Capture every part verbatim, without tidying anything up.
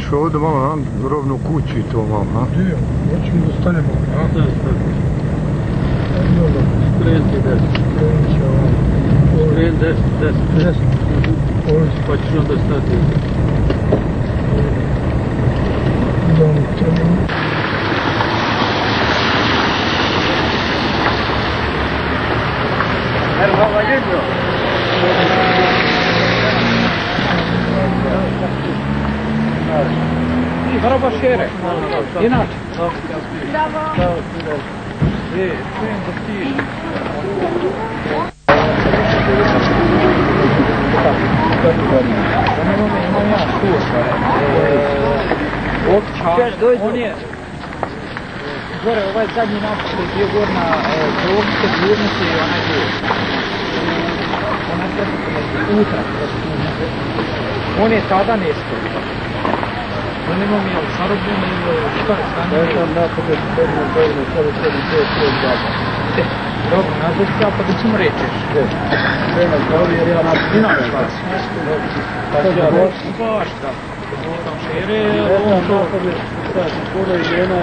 Hoćeš ovdje malo, na rovnu kuću i to malo, na? Gdje? Hoćemo da stanemo, na? Da, da. Skrenuti desno. Skrenut će ovam. Skren desno, desno. Desno. Pa ćeš onda stati. Idemo trebamo. Merhaba geliyor. Merhaba şehre. İnat. Bravo. İyi, suyun dışı. On je gore, ovaj zadnji napad je bio gore na polovice gurnice i onaj bio. Onaj sve utra. On je tada nešto. On ima mi je zarobljeno ili šta je stanje? Ja sam napade spremno dobro, sada će mi to sve zada. Dobro, nazvaj se ja pa da ćemo rečeš. Spremno dobro jer ja napade. Inače vas. Sad ja roći. Baš da. Tam šere, Ja on sam to... napade, sad sam puno i žena.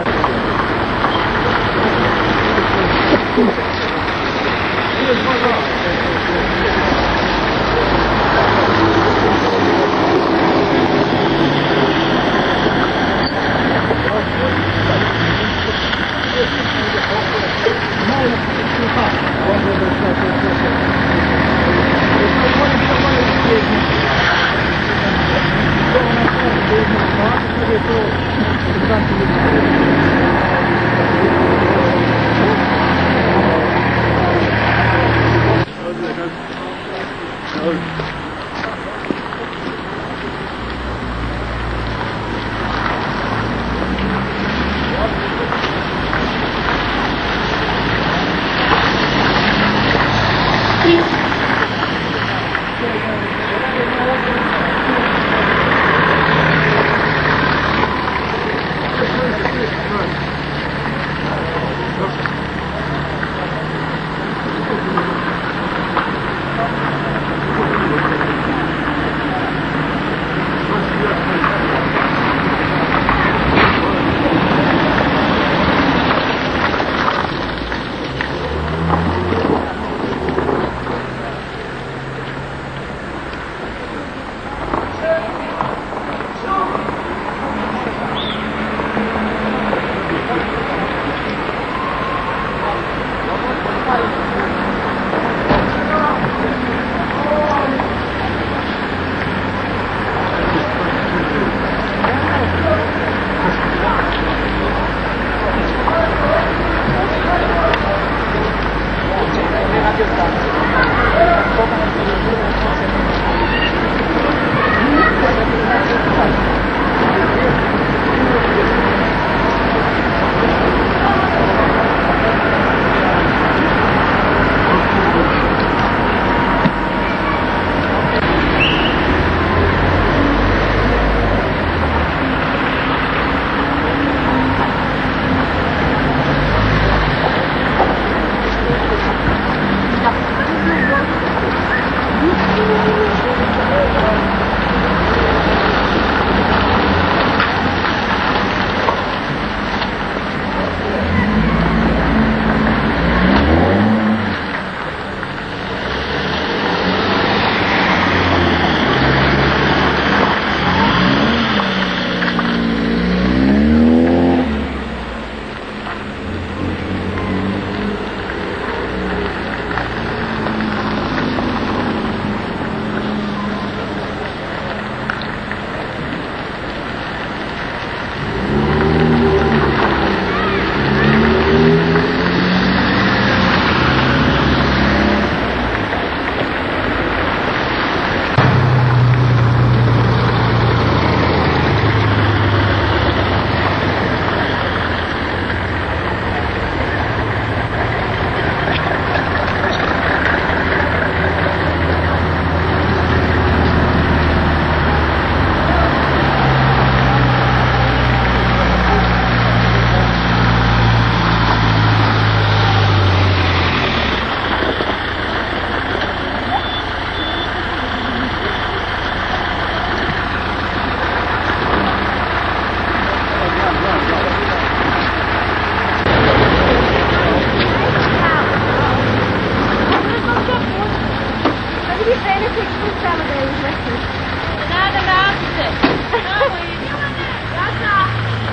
žene koji ću samo da je izvesti. Nada, vrati se. Bravo, Ivane. Vrata.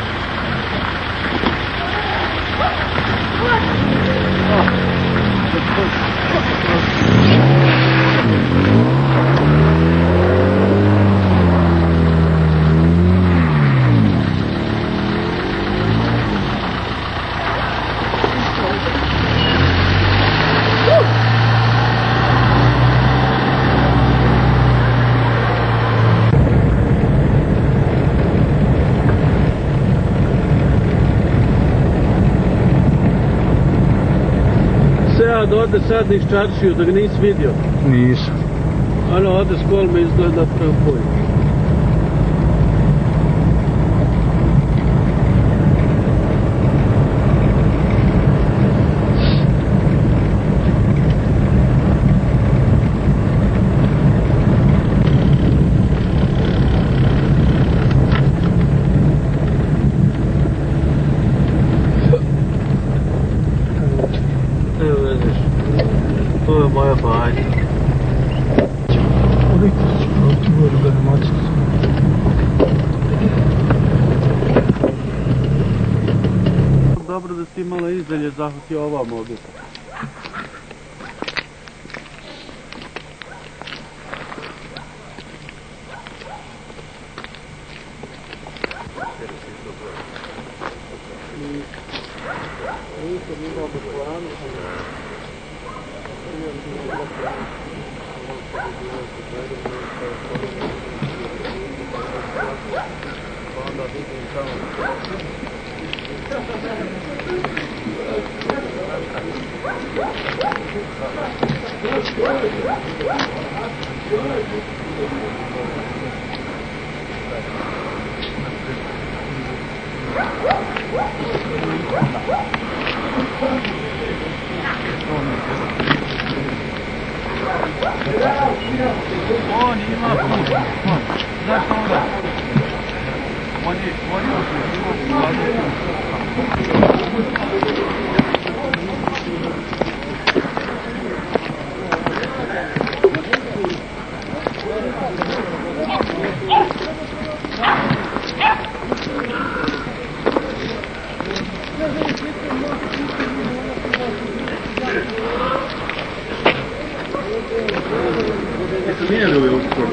Sad ode sad iz čaršiju, da ga nisi vidio. Nisam. Ano, ode s kolme izgleda pravo poj. To je moja bajka. Koliko ću protivori ga ne moći? Dobro da si malo izdalje zahvatio ova mogu. On ima put. Znaš onda? On je, on je otišao. Nije li ove uskoro?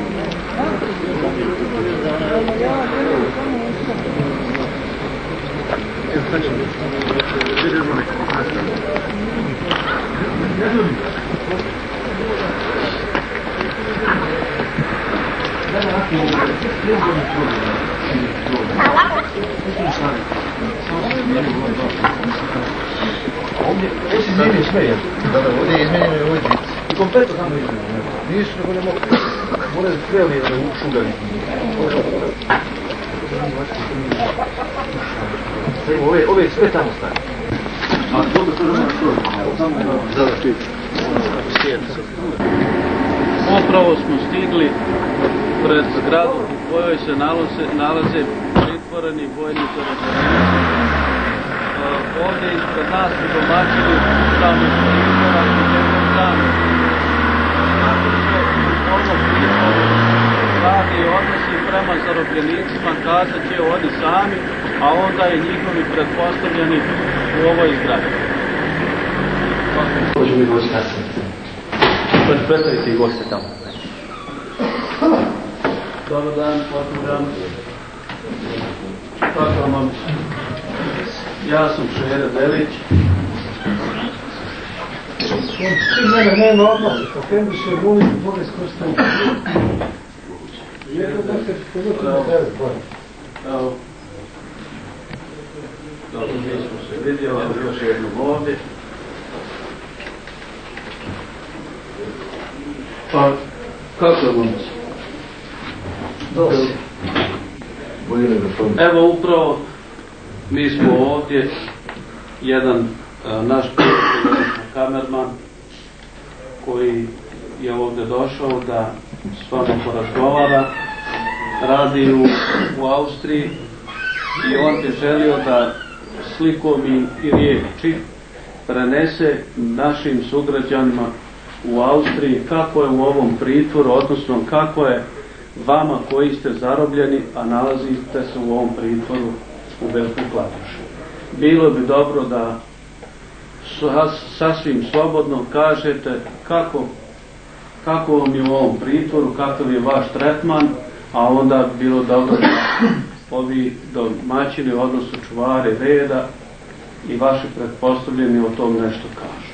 Ovdje se izmjeni sve, jel? Da, da, ovdje je izmjenjeno i ovdje žici. I kompletno tamo izmjenjeno. Nisu nego ne mogu. Moraju sve li u šugari. Ove, ove sve tamo staje. A dobro, to je samo da da štit. Upravo smo stigli pred zgradu u kojoj se nalaze, nalaze pritvoreni vojni zarobljenici. Ovdje ispred nas su domaćini ustavnog pritvora i njegov zamjer. Nakon što ono pritvor radi i odnosi prema zarobljenicima, kazat će oni sami, a onda i njihovi pretpostavljeni u ovoj zgradi. Hoću mi gosti kasnije. Hoću predstaviti i goste tamo. Dobar dan, pozdravljam. Kako vam? Ja sam Šere Delić. Ti mene nema odmah, kako bi se voli bolje skošteni. Jedno da se pogotovo na tebe, bolje. Evo. Dobro, mi smo se vidjeli, još jednom ovdje. Pa, kako je momci? Dosti. Bolje nego to. Evo upravo mi smo ovdje, jedan a, naš prijatelj, kamerman, koji je ovdje došao da s vama porazgovara, radi u, u Austriji i on bi želio da slikom i, i riječi prenese našim sugrađanima u Austriji, kako je u ovom pritvoru, odnosno kako je vama koji ste zarobljeni, a nalazite se u ovom pritvoru u Velikom Kladušu. Bilo bi dobro da sasvim slobodno kažete kako, kako vam je u ovom pritvoru, kakav je vaš tretman, a onda bi bilo dobro da ovi domaćini, odnosno čuvari reda i vaši pretpostavljeni o tom nešto kažu.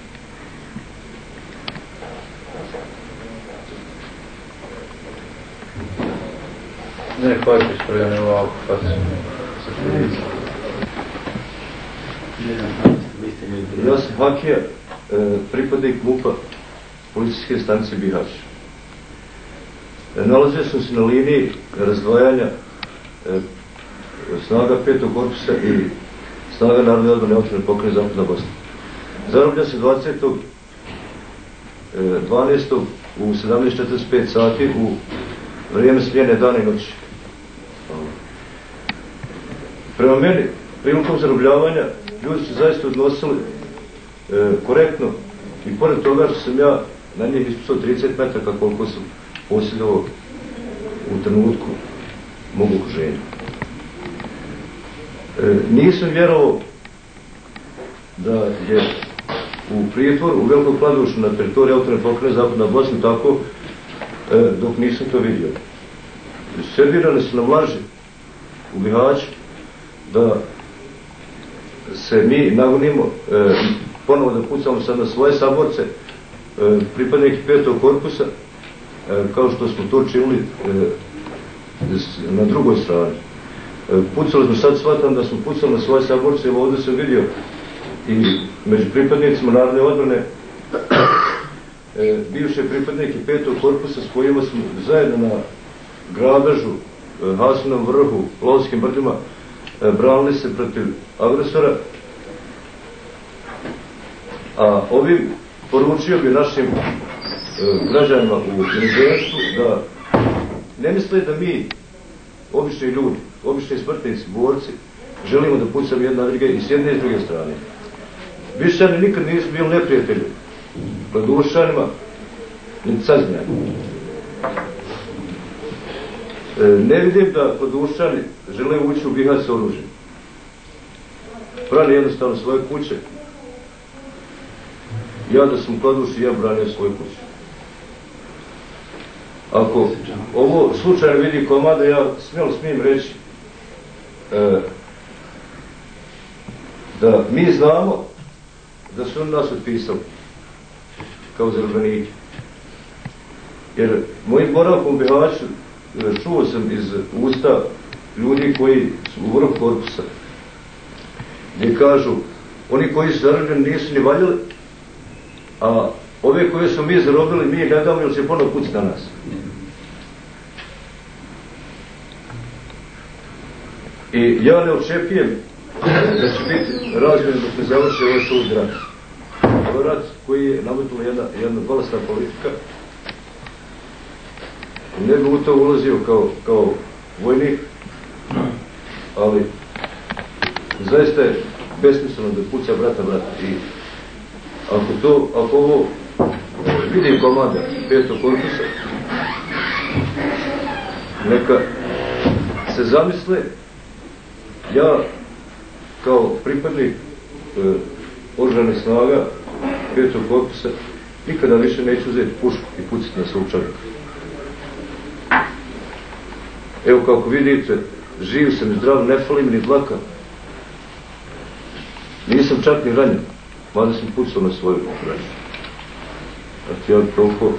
Ne, hajde ispravljene ovako, pa ja sam Hakija, pripadnik MUP-a policijske stanice Bihać. Nalazio sam se na liniji razdvajanja snaga petog korpusa i snaga Narodne odbrane autonome pokrajine Zapadna Bosna. Zarobljen se dvadesetog dvanaestog u sedamnaest četrdeset pet sati u vrijeme smjene dana i noći. Prema meni, prilikom zarobljavanja, ljudi su zaista odnosili e, korektno i pored toga što sam ja na njih ispisao trideset metaka koliko sam posjedovao u trenutku mog okruženja. E, nisam vjerovao da je u pritvoru u Velikom Kladušu na teritoriji autonome pokrajine Zapadna Bosna tako e, dok nisam to vidio. Servirane su nam laži u Bihaću da se mi nagonimo e, ponovo da pucamo sad na svoje saborce, e, pripadnike petog korpusa, e, kao što smo to činili e, na drugoj strani. E, pucali smo, sad shvatam da smo pucali na svoje saborce, evo ovdje sam vidio i među pripadnicima Narodne odbrane e, bivše pripadnike petog korpusa s kojima smo zajedno na grabežu, e, Hasinom vrhu, Lovskim brdima, e, branili se protiv agresora. A ovim poručio bi našim e, građanima u inozemstvu da ne misle da mi, obični ljudi, obični smrtnici, borci, želimo da pucamo jedna druge i s jedne i s druge strane. Bišćani nikad nisu bili neprijatelji Kladušanima, niti saznjani. E, ne vidim da Kladušani žele ući u Bihać sa oružjem. Brani jednostavno svoje kuće. Ja da sam u Kladuši, ja branio svoju kuću. Ako ovo slučajno vidi komada, ja smjelo smijem reći e, da mi znamo da su oni nas otpisali kao zarobljenike. Jer mojim boravkom u Bihaću čuo sam iz usta ljudi koji su u vrhu korpusa, gdje kažu oni koji su zarobljeni nisu ni valjali, a ove koje su mi zarobili mi ne damo jer će ponovno puciti na nas. I ja ne očekujem da će biti razmjena dok ne završi ovaj sud rat. Ovo rat koji je nametnula jedna, jedna bolesna politika. Ne bi u to ulazio kao, kao vojnik, ali zaista je besmisleno da puca brata brata. I ako to, ako ovo vidim komanda petog korpusa, neka se zamisle, ja kao pripadnik e, oružanih snaga petog korpusa nikada više neću uzeti pušku i puciti na svog čovjeka. Evo kako vidite, živ sam i zdrav, ne fali mi ni dlaka. Nisam čak ni ranjen, mada sam pucao na svoju braću. Znači ja toliko...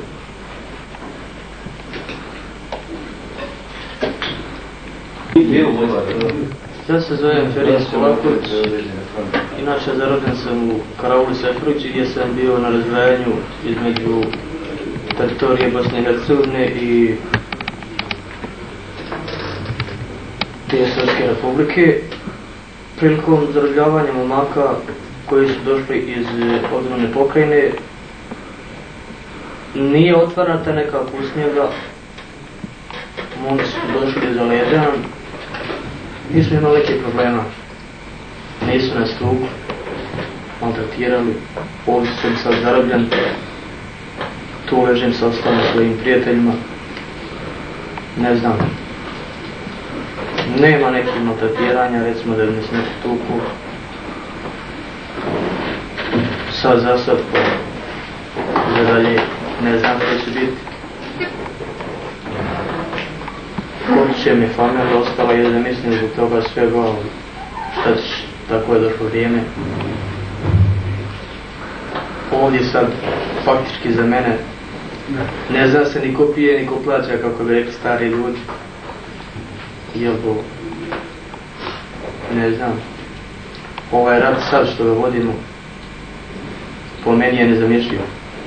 Ja se zovem Feris Selaković, inače zarobljen sam u Karauli Sefrović gdje sam bio na razdvajanju između teritorije Bosne i Hercegovine i te Srpske republike. Prilikom zarobljavanja momaka koji su došli iz odbrane pokrajine nije otvarana ta neka pusnjega, momci su došli za leđa. Mi smo imali neke problema, nisu nas tuku, maltretirali, ovdje sam sad zarobljen, tu ležim sa ostalim svojim prijateljima. Ne znam. Nema nekih maltretiranja, recimo da bi me smeti tuku. Sad za sad, pa za dalje ne znam što će biti. Kuće mi familija ostala i da mislim zbog toga svega, ali šta ćeš, tako je došlo vrijeme. Ovdje sad, faktički za mene, ne zna se ni ko pije, ni ko plaća, kako bi rekli stari ljudi. Jel bo, ne znam, ovaj rad sad što ga vodimo, po meni je nezamišljivo.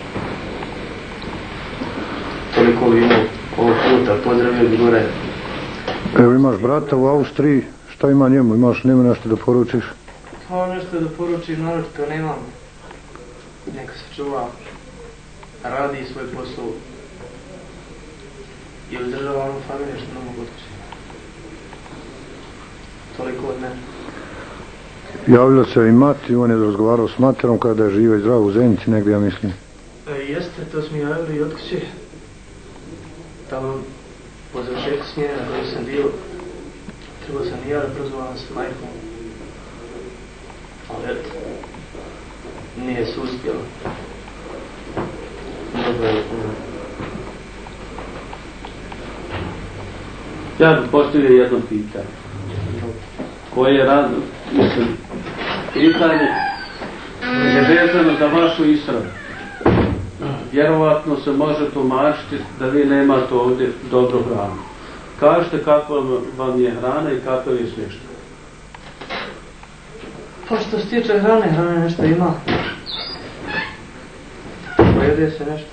Toliko bi imao ovog puta, pozdravio bi gore. Evo imaš brata u Austriji, šta ima njemu, imaš njemu nešto da poručiš? Pa nešto da poručim, naročito nemam. Neka se čuva, radi svoj posao i uzdržava onu familiju što ne mogu otići. Toliko od mene. Javila se i mati, on je razgovarao s materom kada je živa i zdrava u Zenici negdje, ja mislim. E, jeste, to smo javili i od kuće. Tamo, po završetku smjene na kojoj sam bio, trebao sam i ja da prozvavam s majkom. Ali eto, nije se uspjelo. Dobro je puno. Ja bih postavio jedno pitanje. Koje je radno, mislim, pitanje je vezano za vašu isradu. Vjerovatno se može tumačiti da vi nemate ovdje dobru hranu. Kažete kako vam je hrana i kako je smještaj. Pa što se tiče hrane, hrane nešto ima. Pojede se nešto.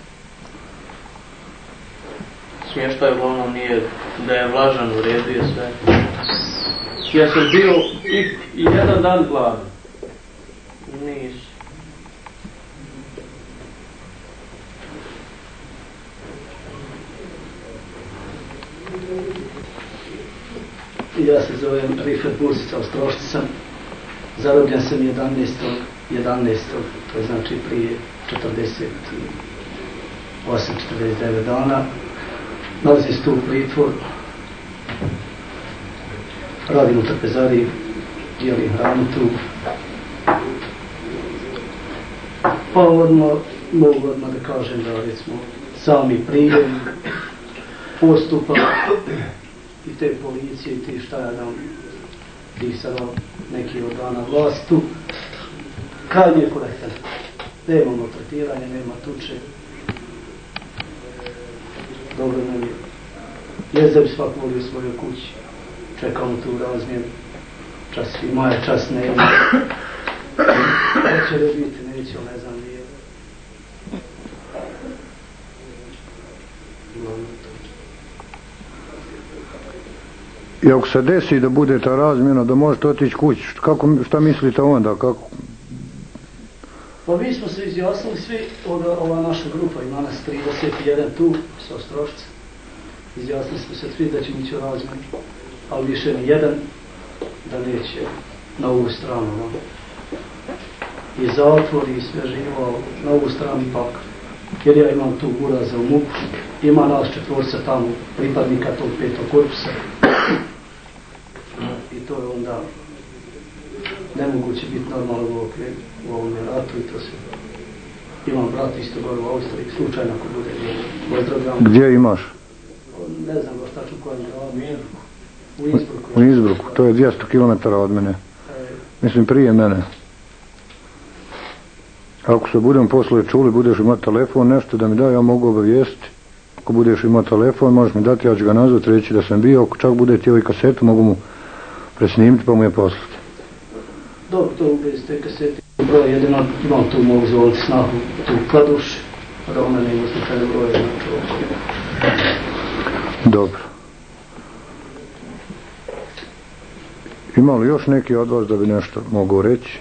Smještaj uglavnom nije da je vlažan, u redu je sve. Ja sam bio i, i jedan dan gladan. Nisu. Ja se zovem Rifet Bursica, Ostrošci sam. Zarobljen sam jedanaestog jedanaestog to je znači prije četrdeset osam četrdeset devet dana. Nalazim se tu u pritvoru. Radim u trpezariji, dijelim hranu tu. Pa odmah, mogu odmah da kažem da recimo sami prijem, postupak i te policije i ti šta ja dam, ti sada neki organa vlasti tu, krajnje je korektan. Nema maltretiranja, nema tuče. Dobro nam je. Jest da bi svak volio u svojoj kući. Čekamo tu razmjenu. Čas i moja čas nema. Neće da biti, neće, ne znam nije. I ako se desi da bude ta razmjena, da možete otići kući, kako, šta mislite onda? Kako? Pa mi smo se izjasnili svi, ova, ova naša grupa, ima nas trideset jedan tu, sa Ostrošca. Izjasnili smo se svi da će ići u razmjenu, ali više ni jedan da neće na ovu stranu. No. I zatvor i sve živo na ovu stranu pak. Jer ja imam tu buraza u muku, ima nas četvorca tamo, pripadnika tog petog korpusa. I to je onda nemoguće biti normalno u okviru u ovom ratu i to se. Imam brat isto gore u Austriji, slučajno ako bude pozdravljam. Gdje imaš? Ne znam baš tačno kojem gradu. U Innsbrucku. U Innsbrucku, to je dvjesto kilometara od mene. Mislim prije mene. Ako se budem posle čuli, budeš imao telefon, nešto da mi da, ja mogu obavijestiti. Ako budeš imao telefon, možeš mi dati, ja ću ga nazvati, reći da sam bio. Ako čak bude htio i kasetu, mogu mu presnimiti pa mu je poslati. Dobro, to bez te kasete. Broj jedino, imam tu, mogu zvoliti snahu, tu kladuš, da ona ne ima slučajne broje, znači ovo. Dobro. Ima li još neki od vas da bi nešto mogu reći?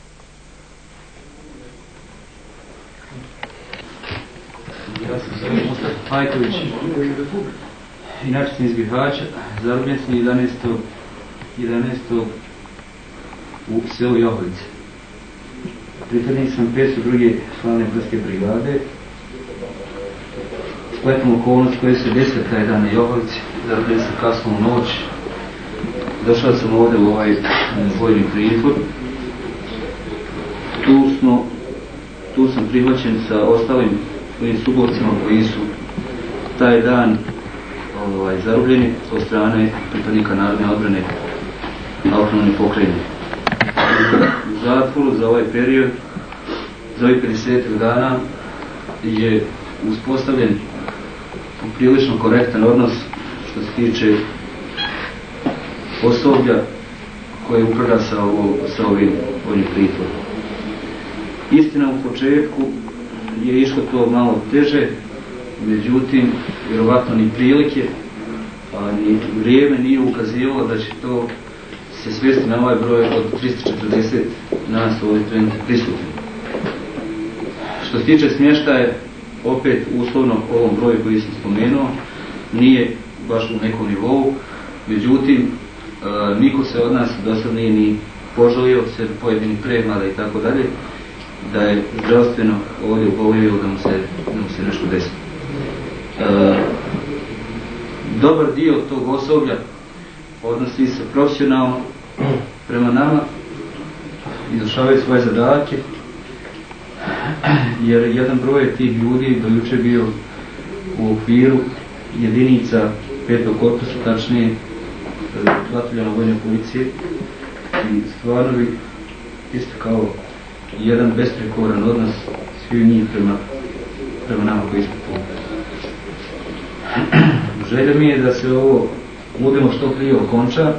Ja sam zovem Mustafa Pajković, inače sam iz Bihaća, zarobljen sam jedanaestog u selu Johovice. Pripadnik sam petsto druge slavne brdske brigade spletom okolnost koji se desio taj dan na Johovici, zarobili se kasno u noć. Došao sam ovdje u ovaj vojni pritvor. Tu smo, tu sam prihvaćen sa ostalim svojim suborcima koji su taj dan ovaj, zarobljeni od strane pripadnika Narodne odbrane autonomne pokrajine. U zatvoru za ovaj period, za ovih pedeset dana je uspostavljen prilično korektan odnos što se tiče osoblja koje upravlja sa, ovo, sa ovim vojnim pritvorom. Istina, u početku je išlo to malo teže, međutim, vjerovatno ni prilike, a ni vrijeme nije ukazivalo da će to se svesti na ovaj broj od tristo četrdeset nas ovdje trenutno prisutni. Što se tiče smještaja, opet uslovno ovom broju koji sam spomenuo, nije baš u nekom nivou, međutim, e, niko se od nas do sad nije ni požalio, se pojedini premala i tako dalje, da je zdravstveno ovdje ubolio da mu se, da mu se nešto desi. E, dobar dio tog osoblja odnosi se profesionalno prema nama, izvršavaju svoje zadatke, jer jedan broj tih ljudi do juče bio u okviru jedinica petog korpusa, tačnije bataljona vojne policije, i stvarno bi isto kao jedan besprekoran odnos svi njih prema, prema nama koji smo tu. Želja mi je da se ovo budemo što prije okonča.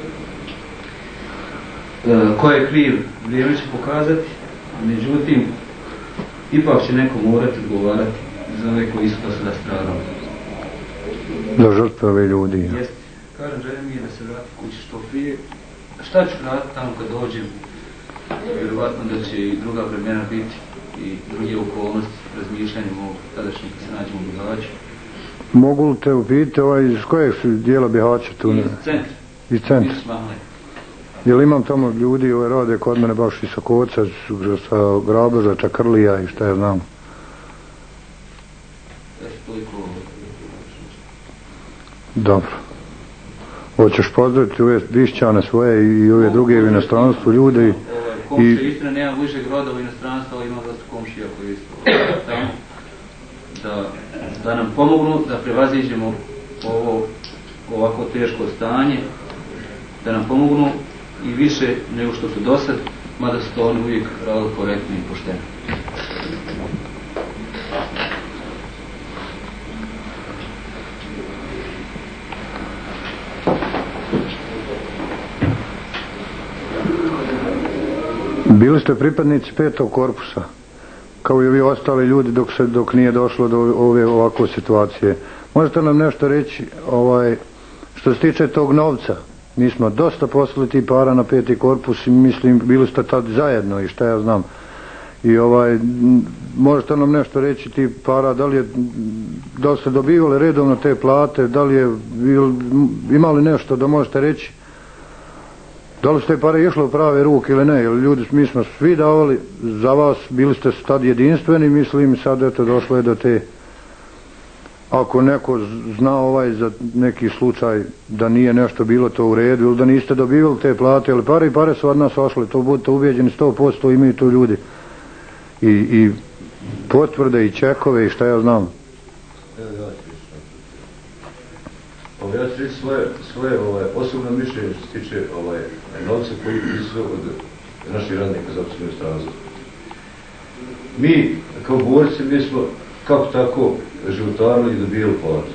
E, ko je kriv, vrijeme će pokazati, međutim, ipak će neko morati odgovarati za ove koji su to sada stradali. Za žrtve ove ljudi. Ja. Jeste. Kažem, želja mi je da se vrati kući što prije. Šta ću raditi tamo kad dođem? Vjerovatno da će i druga vremena biti i druge okolnosti razmišljanja mog tadašnjeg kad se nađemo u Bihaću. Mogu li te upiti ovaj, iz kojeg su dijela Bihaća tu? Iz centra. Iz centra. Jel imam tamo ljudi ove rade kod mene baš i sa Koca, sa Grabeža, Čakrlija i šta ja znam. Dobro. Hoćeš pozdraviti ove Bišćane svoje i ove druge u inostranstvu ljude i... Komšije, istina, nema bližeg roda u inostranstvu, ali ima dosta komšija koji isto tamo. Da, da nam pomognu da prevaziđemo ovo ovako teško stanje, da nam pomognu i više nego što su do sad, mada su to oni uvijek radili korektno i pošteno. Bili ste pripadnici petog korpusa, kao i ovi ostali ljudi dok se dok nije došlo do ove ovakve situacije. Možete nam nešto reći ovaj, što se tiče tog novca? Mi smo dosta poslali ti para na peti korpus i mislim bili ste tad zajedno i šta ja znam. I ovaj, možete nam nešto reći ti para, da li je, da li ste dobivali redovno te plate, da li je bil, imali nešto da možete reći? Da li ste pare išlo u prave ruke ili ne? Jer ljudi, mi smo svi davali za vas, bili ste tad jedinstveni, mislim, sad eto došlo je do te, ako neko zna ovaj za neki slučaj da nije nešto bilo to u redu ili da niste dobivali te plate, ali pare i pare su od nas ošle, to budete ubijeđeni sto posto imaju tu ljudi. I, i potvrde i čekove i šta ja znam. Evo ja ću Ovo ja ću reći svoje, svoje ovaj, osobno mišljenje što se tiče ovaj, novca koji izve od naših radnika za općinu stranstvo. Mi, kao borci, mi smo kako tako životarili i dobijali platu.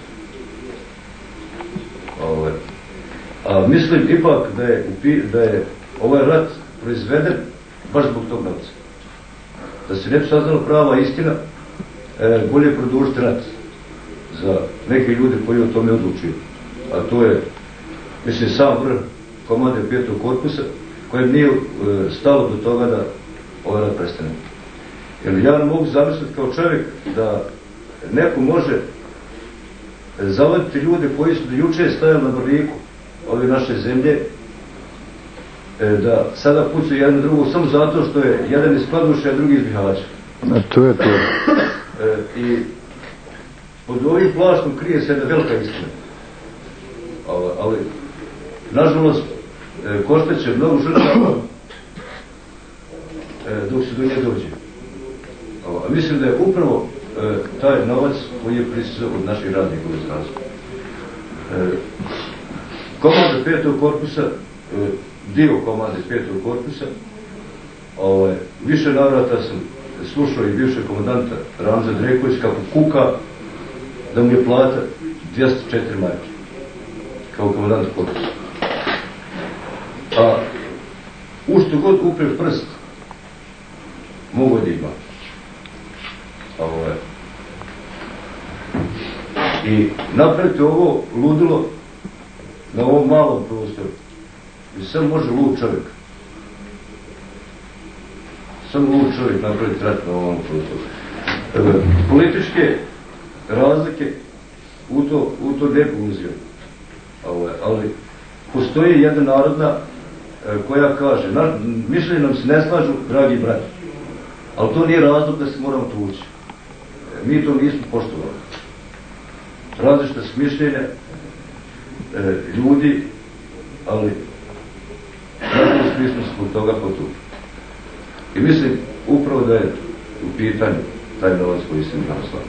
Ovaj. A mislim ipak da je, da je ovaj rat proizveden baš zbog tog novca. Da se ne bi saznala prava istina, e, bolje produžiti rat za neke ljude koji o tome odlučuju. A to je, mislim, sam vrh komande petog korpusa, kojem nije e, stalo do toga da ovaj rat prestane. Jer ja ne mogu zamisliti kao čovjek da neko može zavoditi ljude koji su do juče stajali na braniku ove naše zemlje, e, da sada pucaju jedan drugo samo zato što je jedan iz Kladuše, a drugi iz Bihaća. A to je to. E, I pod ovim plaštom krije se jedna velika istina. Ali, ali nažalost, e, koštaće mnogo žrtava e, dok se do nje dođe. A mislim da je upravo e, taj novac koji je prisizao od naših radnika u inostranstvu. E, komanda petog korpusa, e, dio komande petog korpusa, ovaj, više navrata sam slušao i bivšeg komandanta Ramza Dreković kako kuka da mu je plata dvjesto četiri marke kao komandant korpusa. A u što god upre prst mogu da ima. Ovaj. I napravite ovo ludilo na ovom malom prostoru. I samo može lud čovjek. Samo lud čovjek napraviti rat na ovom prostoru. E, političke razlike u to, u to ne ulazio. Ali postoji jedna narodna e, koja kaže, na, mišljenje nam se ne slažu, dragi brati. Ali to nije razlog da se moramo tući. E, mi to nismo poštovali. Različite su mišljenja e, ljudi, ali nažalost mi smo zbog toga potukli. I mislim upravo da je u pitanju taj novac koji se mi naslao.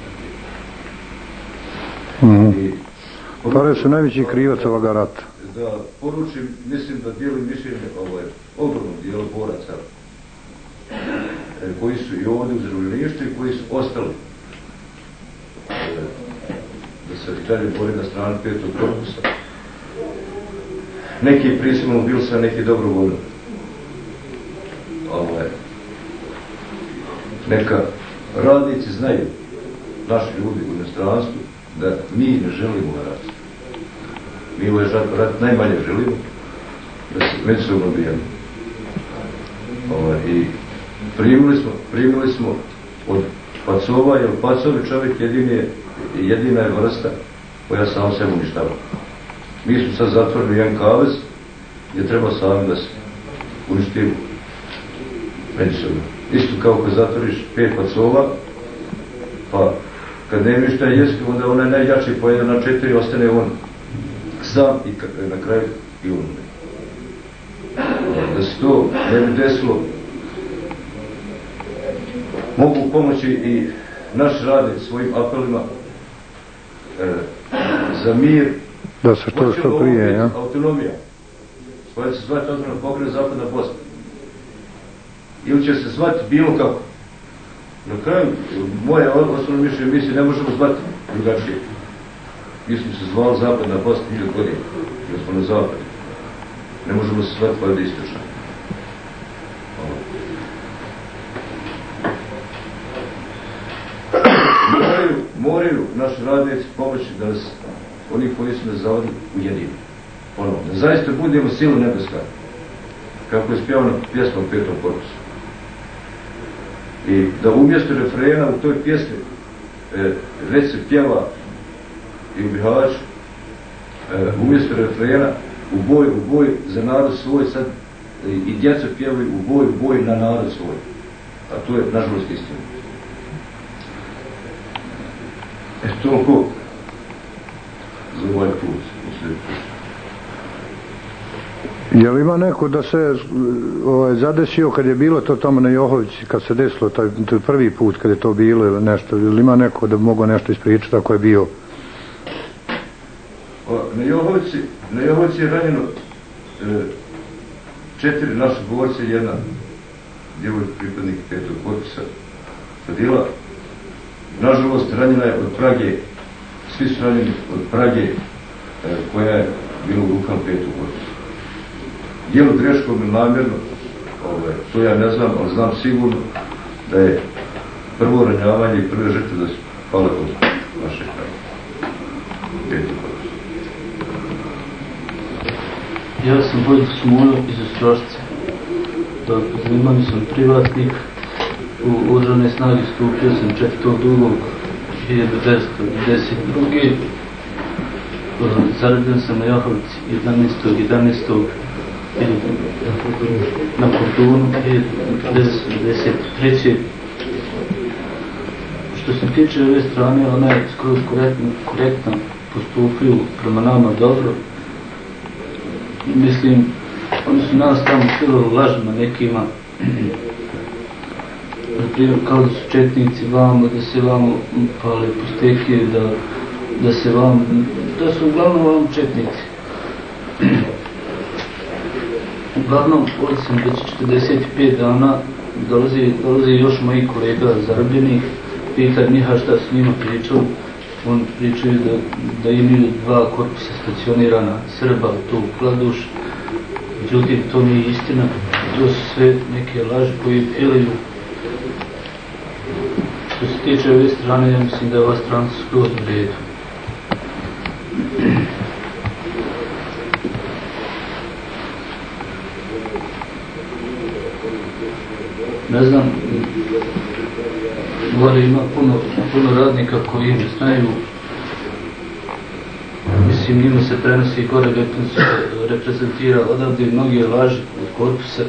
Mm. Pare su najveći krivac ovoga rata. Da poručim, mislim da dijelim mišljenje ovaj, ogromnog dijela boraca e, koji su i ovdje u zarobljeništvu i koji su ostali e, da se i dalje bori na strani petog korpusa. Neki prisilno bili sa neki dobrovoljno. Ovaj, neka radnici znaju, naši ljudi u inostranstvu, da mi ne želimo rat. Mi ovaj rat najmanje želimo, da se međusobno bijemo. Ovaj, I primili smo, primili smo od pacova, jer pacovi čovjek jedine, jedina je vrsta koja sam sebe uništava. Mi smo sad zatvorili jedan kavez gdje treba sami da se uništimo međusobno. Isto kao kad zatvoriš pet pacova, pa kad ne mi šta jesti, onda onaj najjači pojede na četiri, ostane on sam i na kraju i umre. Da se to ne bi desilo, mogu pomoći i naš radnik svojim apelima e, za mir. Da se to što prije, ja? Autonomija, koja će se zvati autonomna pokrajina Zapadna Bosna. Ili će se zvati bilo kako. Na kraju, moje osnovno mišljenje, mi se ne možemo zvati drugačije. Mi smo se zvali Zapadna Bosna hiljadu godina, jer smo na zapadu. Ne možemo se zvati valjda istočno. Moraju, moraju naši radnici pomoći da nas, oni koji su nas zavodi, ujedini. Ponovno, da zaista budemo silu nebeska, kako je spjevana pjesma u petom korpusu. I da umjesto refrena u toj pjesmi e, već se pjeva i u Bihaću, e, umjesto refrena u boj, u boj za narod svoj, sad e, i djeca pjevaju u boj, u boj na narod svoj. A to je nažalost istina. E toliko za ovaj put. Je li ima neko da se ovaj, zadesio kad je bilo to tamo na Johovici, kad se desilo taj, taj prvi put kad je to bilo ili nešto, ili ima neko da bi mogao nešto ispričati ako je bio? O, na Johovici, na Johovici je ranjeno e, četiri naše borce i jedna djevojka pripadnik petog korpusa Fadila. Nažalost, ranjena je od Prage, svi su ranjeni od Prage e, koja je bila u rukama petog korpusa. Je li greškom ili namjerno, ovaj, to ja ne znam, ali znam sigurno da je prvo ranjavanje i prve žrtve da su pale od naše kraja. Petog korpusa. Ja sam Boris Smulo iz Ostrošca. Zanimani sam privatnik. U oružane snage stupio sam četvrtog drugog hiljadu devetsto devedeset druge. Zarobljen sam na Johovici jedanaestog jedanaestog na Kordunu hiljadu devetsto devedeset treće. Što se tiče ove strane, ona je skroz korektno, korektno postupio prema nama dobro. Mislim, oni su nas tamo silili lažima nekima, naprimjer kao da su četnici vamo, da se vamo pale pusteke, da, da se vamo, da su uglavnom vamo četnici. Uglavnom, ovdje sam već četrdeset pet dana, dolazi, dolazi još mojih kolega zarobljenih, pita Miha šta s njima pričao. On pričaju da, da imaju dva korpusa stacionirana Srba tu u Kladuš. Međutim, to nije istina, to su sve neke laži koje filaju. Što se tiče ove strane, ja mislim da je ova strana skroz u redu. Ne znam, gore ima puno, puno radnika koji ne znaju, mislim njima se prenosi i gore reprezentira odavde mnoge laži od korpusa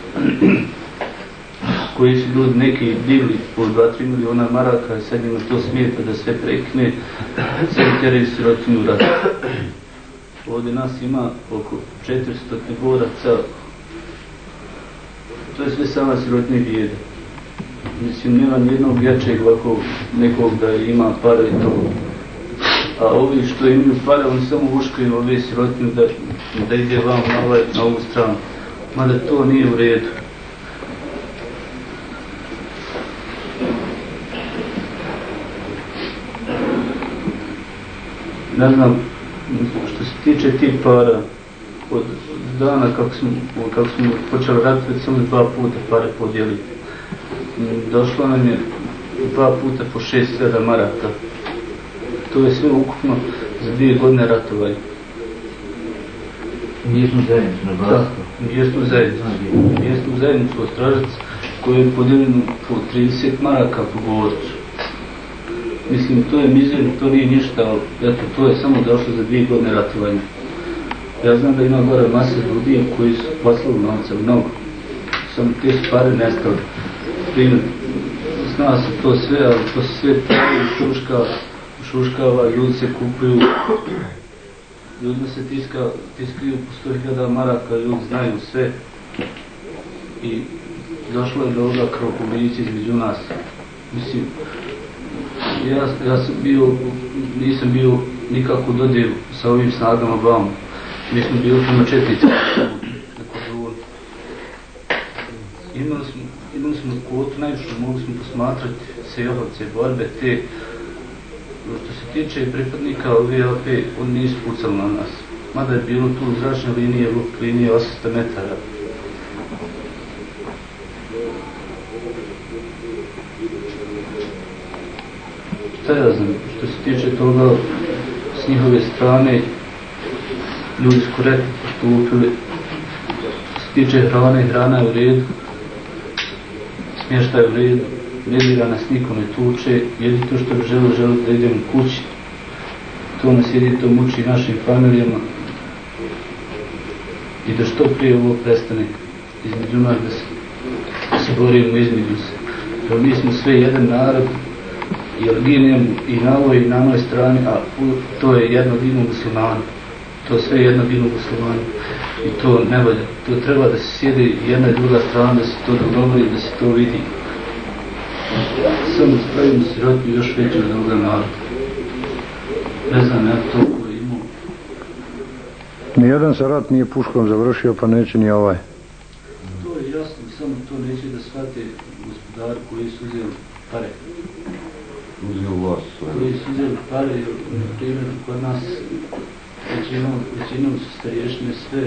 koji su ljudi neki bili po dva do tri miliona maraka i sad njima to smijeta da sve prekne, sve teraju sirotinu u ratu. Ovdje nas ima oko četiristo boraca, to je sve sama sirotinja i bijeda. Mislim, nema nijednog jačeg ovako nekog da ima pare i to. A ovi što imaju pare, oni samo uškaju ove sirotine da, da ide vam na, ovaj, na ovu stranu. Mada to nije u redu. Ne znam, što se tiče tih para, od dana kako smo, kako smo počeli raditi, samo dva puta pare podijeliti. Došlo nam je dva puta po šest sedam maraka. To je sve ukupno za dvije godine ratovanja. Mjesnu zajednicu na Blasku? Da, mjesnu zajednicu. Mjesnu zajednicu od Stražac koju je podijeljeno po trideset maraka po govorcu. Mislim, to je mizerno, to nije ništa, ali eto, to je samo došlo za dvije godine ratovanja. Ja znam da ima gore masa ljudi koji su poslali novca mnogo. Samo te su pare nestali. Primjer, zna se to sve, ali to se sve pravi šuškava, šuškava, ljudi se kupuju, ljudima se tiska, tiskaju po sto hiljada maraka, ljudi znaju sve. I došlo je do ovoga krvoprolića između nas. Mislim, ja, ja sam bio, nisam bio nikako u dodiru sa ovim snagama vamo. Mi smo bili prema četnici na Kozulu. Imali smo, imali smo kvotu, najviše mogli smo posmatrati sejohovce, borbe, te. Što se tiče pripadnika O V A P, oni nisu pucali na nas. Mada je bilo tu zračne linije, luk linije osamsto metara. Šta ja znam, što se tiče toga s njihove strane, ljudi su korektno postupili. Što se tiče hrane, hrana je u redu, smještaj je u redu, ne dira nas niko ne tuče, jedino to što bi želi, želi da idemo kući. To nas jedino to muči našim familijama i da što prije ovo prestane između nas, da se, da se borimo između se. Jer mi smo sve jedan narod, jer ginemo i na ovoj i na onoj strani, a to je jedno ginu muslimanu. To sve je jedno ginu muslimanu. I to ne valja. To treba da se sjede jedna i druga strana, da se to dogovori, da se to vidi. Samo spravimo sirotnju još veću od druga naroda. Ne znam, ja toliko imao. Nijedan se rat nije puškom završio, pa neće ni ovaj. To je jasno, samo to neće da shvate gospodari koji su uzeli pare. Uzeli vlast svoje. Koji su uzeli pare, na primjer, kod nas većinom, većinom su starješne sve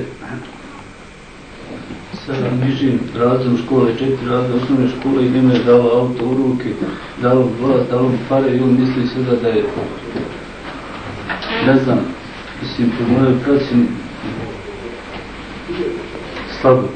sa nižim razredom škole, četiri razreda osnovne škole i njima je dala auto u ruke, dala vlast, dala mu pare i on misli sada da je, ne znam, mislim, po mojoj procjeni slabo.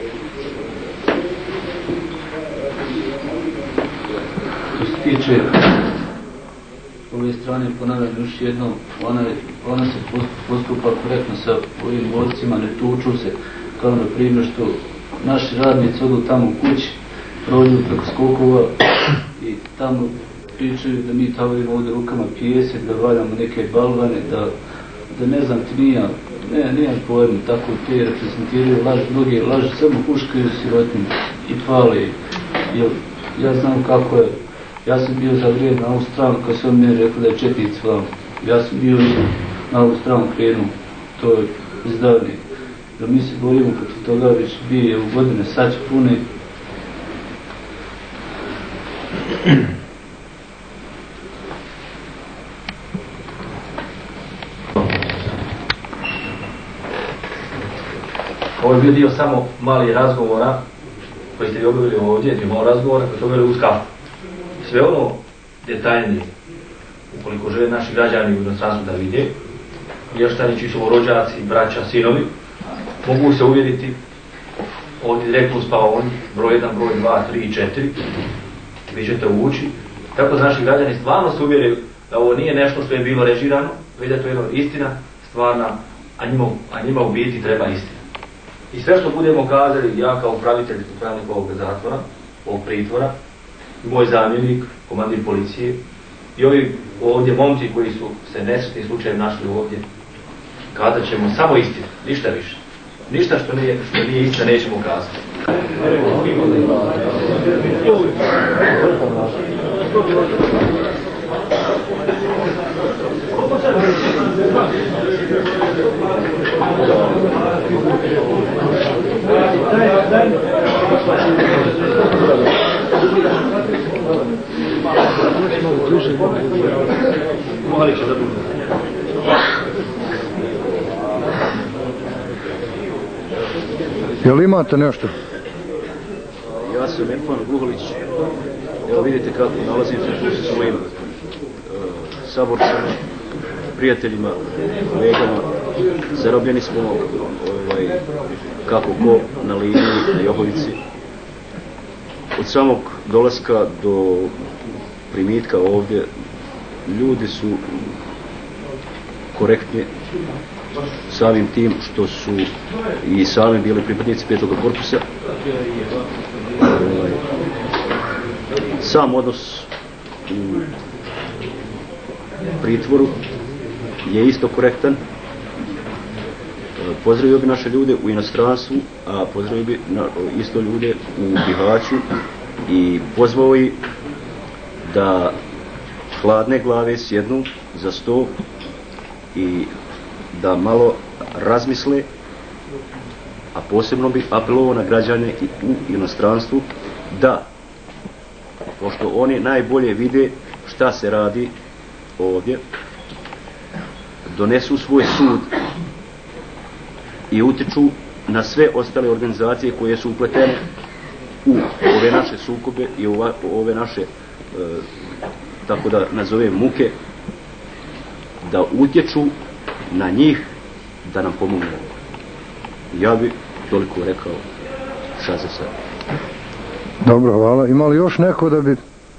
Što se tiče ove strane, ponavljam još jednom, ona, ona se postupa korektno sa ovim borcima, ne tuču se, kao na primjer što naši radnici odu tamo u kući, prođu preko skokova i tamo pričaju da mi tavorimo ovdje rukama pijesak, da valjamo neke balvane, da, da ne znam ti nija, ne, nijem pojma, tako te reprezentiraju laž, mnogi laži, samo huškaju sirotnim i pale. Jer ja znam kako je, ja sam bio za vrijeme na ovu stranu kad su on meni rekli da je četnic vam. Ja sam bio na ovu stranu krenuo, to je izdavni. Da mi se borimo protiv toga već dvije u godine, sad će pune. Ovo je bio dio samo mali razgovora koji ste vi obavili ovdje, dio malo razgovora koji ste obavili uz kafu. Sve ono detaljnije, ukoliko žele naši građani u inostranstvu da vide, mještani čiji su rođaci, braća, sinovi, mogu se uvjeriti ovdje direktno u spavaoni, broj jedan, broj dva, tri i četiri, vi ćete ući. Tako da naši građani stvarno se uvjerili da ovo nije nešto što je bilo režirano, već da je to jedna istina stvarna, a njima, a njima u biti treba istina. I sve što budemo kazali, ja kao upravitelj i upravnik ovog zatvora, ovog pritvora, moj zamjenik, komandir policije i ovi ovdje momci koji su se nesretni slučajem našli ovdje, kazat ćemo samo istinu, ništa više. Ništa što nije, što nije istina nećemo kazati. Jel imate nešto? Ja sam Irfan Guholić. Evo vidite kako nalazim se tu sa svojim uh, saborcima, prijateljima, kolegama. Zarobljeni smo ovaj, kako ko na liniji, na Johovici. Od samog dolaska do primitka ovdje ljudi su korektni samim tim što su i sami bili pripadnici petog korpusa. Sam odnos u pritvoru je isto korektan. Pozdravio bi naše ljude u inostranstvu, a pozdravio bi isto ljude u Bihaću i pozvao ih da hladne glave sjednu za sto i da malo razmisle, a posebno bi apelovao na građane u inostranstvu da, pošto oni najbolje vide šta se radi ovdje, donesu svoj sud i utiču na sve ostale organizacije koje su upletene u ove naše sukobe i u ove naše, e, tako da nazovem, muke, da utječu na njih da nam pomognu. Ja bi toliko rekao šta za sad. Dobro, hvala. Ima li još neko da bi...